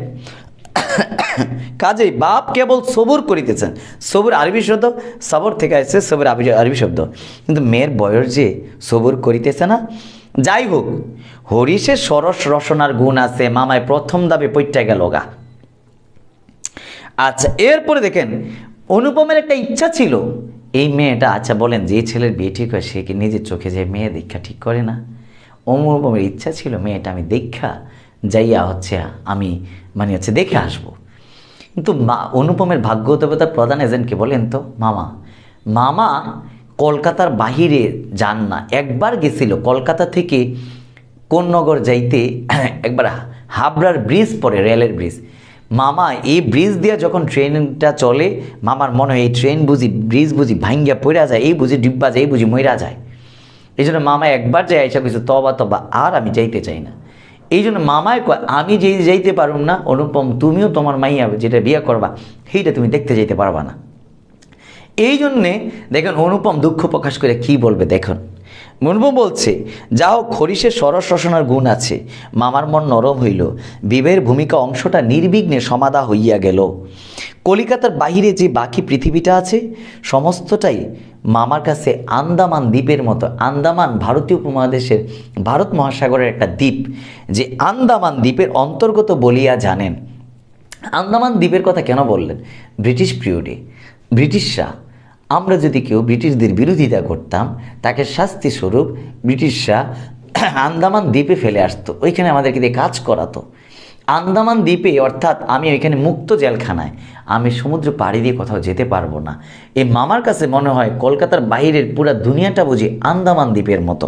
কাজেই বাপ কেবল সবুর করিতেছেন। সবুর আরবি শব্দ, সবর থেকে আসছে, সবুর আরবি শব্দ, কিন্তু মেয়ের বয়স যে সবুর করিতেছে না। যাই হোক, হরিষের সরস রসনার গুণ আছে, মামায় প্রথম দাবে পৈটা গেল গা। আচ্ছা এরপরে দেখেন, অনুপমের একটা ইচ্ছা ছিল এই মেয়েটা, আচ্ছা বলেন যে ছেলের বিয়ে ঠিক হয় সে কি নিজের চোখে যে মেয়ে দীক্ষা ঠিক করে না? অনুপমের ইচ্ছা ছিল মেয়েটা আমি দীক্ষা যাইয়া হচ্ছে আমি মানে হচ্ছে দেখে আসবো। কিন্তু অনুপমের ভাগ্য দেবতার প্রধান এজেন্টকে বলেন তো মামা, মামা কলকাতার বাহিরে যান না। একবার গেছিল কলকাতা থেকে কোন্নগর যাইতে, একবার হাবড়ার ব্রিজ পরে, রেলের ব্রিজ। মামা এই ব্রিজ দিয়ে যখন ট্রেনটা চলে, মামার মনে হয় এই ট্রেন বুঝি ব্রিজ বুঝি ভাঙ্গিয়া পড়া যায়, এই বুঝি ডিব্বা যায়, এই বুঝি মইরা যায়। এই জন্য মামা একবার যাই এসে কিছু তবা তবা আর আমি যাইতে চাই না। এই জন্য মামায় কয় আমি যে যাইতে পারুম না, অনুপম তুমিও তোমার মাইয়া যেটা বিয়ে করবা সেইটা তুমি দেখতে যাইতে পারবা না। এই জন্যে দেখেন অনুপম দুঃখ প্রকাশ করে কি বলবে দেখুন। অনুপম বলছে, যাও হরিষের সরস রসনার গুণ আছে, মামার মন নরম হইল, বিবাহের ভূমিকা অংশটা নির্বিঘ্নে সমাধা হইয়া গেল। কলিকাতার বাহিরে যে বাকি পৃথিবীটা আছে সমস্তটাই মামার কাছে আন্দামান দ্বীপের মতো। আন্দামান ভারতীয় উপমহাদেশের, ভারত মহাসাগরের একটা দ্বীপ, যে আন্দামান দ্বীপের অন্তর্গত বলিয়া জানেন। আন্দামান দ্বীপের কথা কেন বললেন? ব্রিটিশ পিরিয়ডে ব্রিটিশরা, আমরা যদি কেউ ব্রিটিশদের বিরোধিতা করতাম, তাকে শাস্তি স্বরূপ ব্রিটিশরা আন্দামান দ্বীপে ফেলে আসতো, ওইখানে আমাদেরকে দিয়ে কাজ করাতো। আন্দামান দ্বীপে, অর্থাৎ আমি ওইখানে মুক্ত জেলখানায়, আমি সমুদ্র পাড়ি দিয়ে কোথাও যেতে পারবো না। এই মামার কাছে মনে হয় কলকাতার বাইরের পুরা দুনিয়াটা বুঝি আন্দামান দ্বীপের মতো।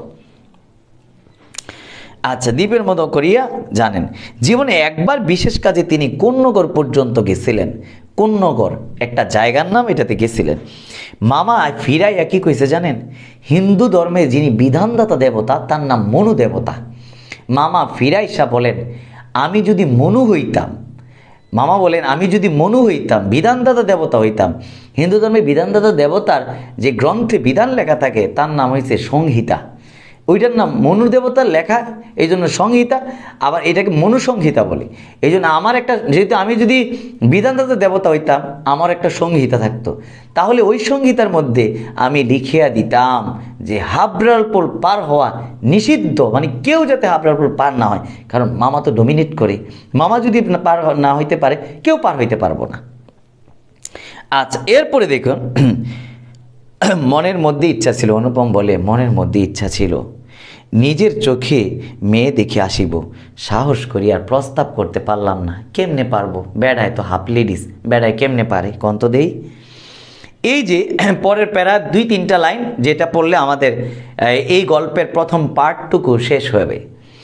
আচ্ছা, দ্বীপের মতো করিয়া জানেন। জীবনে একবার বিশেষ কাজে তিনি কোন্নগর পর্যন্ত গেছিলেন। কোন্নগর একটা জায়গার নাম, এটাতে গেছিলেন। মামা ফিরাইয়া কি কইছে জানেন? হিন্দু ধর্মে যিনি বিধানদাতা দেবতা তার নাম মনু দেবতা। মামা ফিরাইসা বলেন, আমি যদি মনু হইতাম, মামা বলেন আমি যদি মনু হইতাম, বিধানদাতা দেবতা হইতাম। হিন্দু ধর্মে বিধানদাতা দেবতার যে গ্রন্থে বিধান লেখা থাকে তার নাম হয়েছে সংহিতা, ওইটার নাম মনু দেবতার লেখা, এই জন্য সংহিতা। আবার এটাকে মনু সংহিতা বলে। এই জন্য আমার একটা, যেহেতু আমি যদি বিধানদাতা দেবতা হইতাম, আমার একটা সংহিতা থাকতো, তাহলে ওই সংহিতার মধ্যে আমি লিখিয়া দিতাম যে হাবড়ার পোল পার হওয়া নিষিদ্ধ, মানে কেউ যাতে হাবড়ার পোল পার না হয়, কারণ মামা তো ডমিনেট করে। মামা যদি পার না হইতে পারে, কেউ পার হইতে পারবো না। আচ্ছা এরপরে দেখুন, মনের মধ্যে ইচ্ছা ছিল, অনুপম বলে মনের মধ্যে ইচ্ছা ছিল নিজের চোখে মেয়ে দেখে আসিব, সাহস করি আর প্রস্তাব করতে পারলাম না। কেমনে পারবো, বেড়ায় তো হাফ লেডিস, বেড়ায় কেমনে পারে কন্ত দেই। এই যে পরের প্যারা 2-3টা লাইন যেটা পড়লে আমাদের এই গল্পের প্রথম পার্টটুকু শেষ হবে।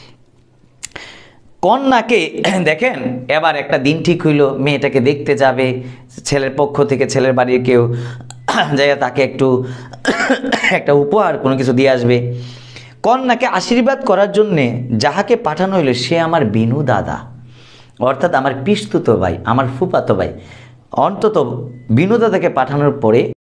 কন্যাকে দেখেন, এবার একটা দিন ঠিক হইল, মেয়েটাকে দেখতে যাবে ছেলের পক্ষ থেকে, ছেলের বাড়ির কেউ যাইয়া তাকে একটা উপহার কোনো কিছু দিয়ে আসবে। কন্যাকে আশীর্বাদ করার জন্যে যাহাকে পাঠানো হইল সে আমার বিনু দাদা, অর্থাৎ আমার পিসতুতো ভাই, আমার ফুফাতো ভাই। অন্তত বিনু দাদাকে পাঠানোর পরে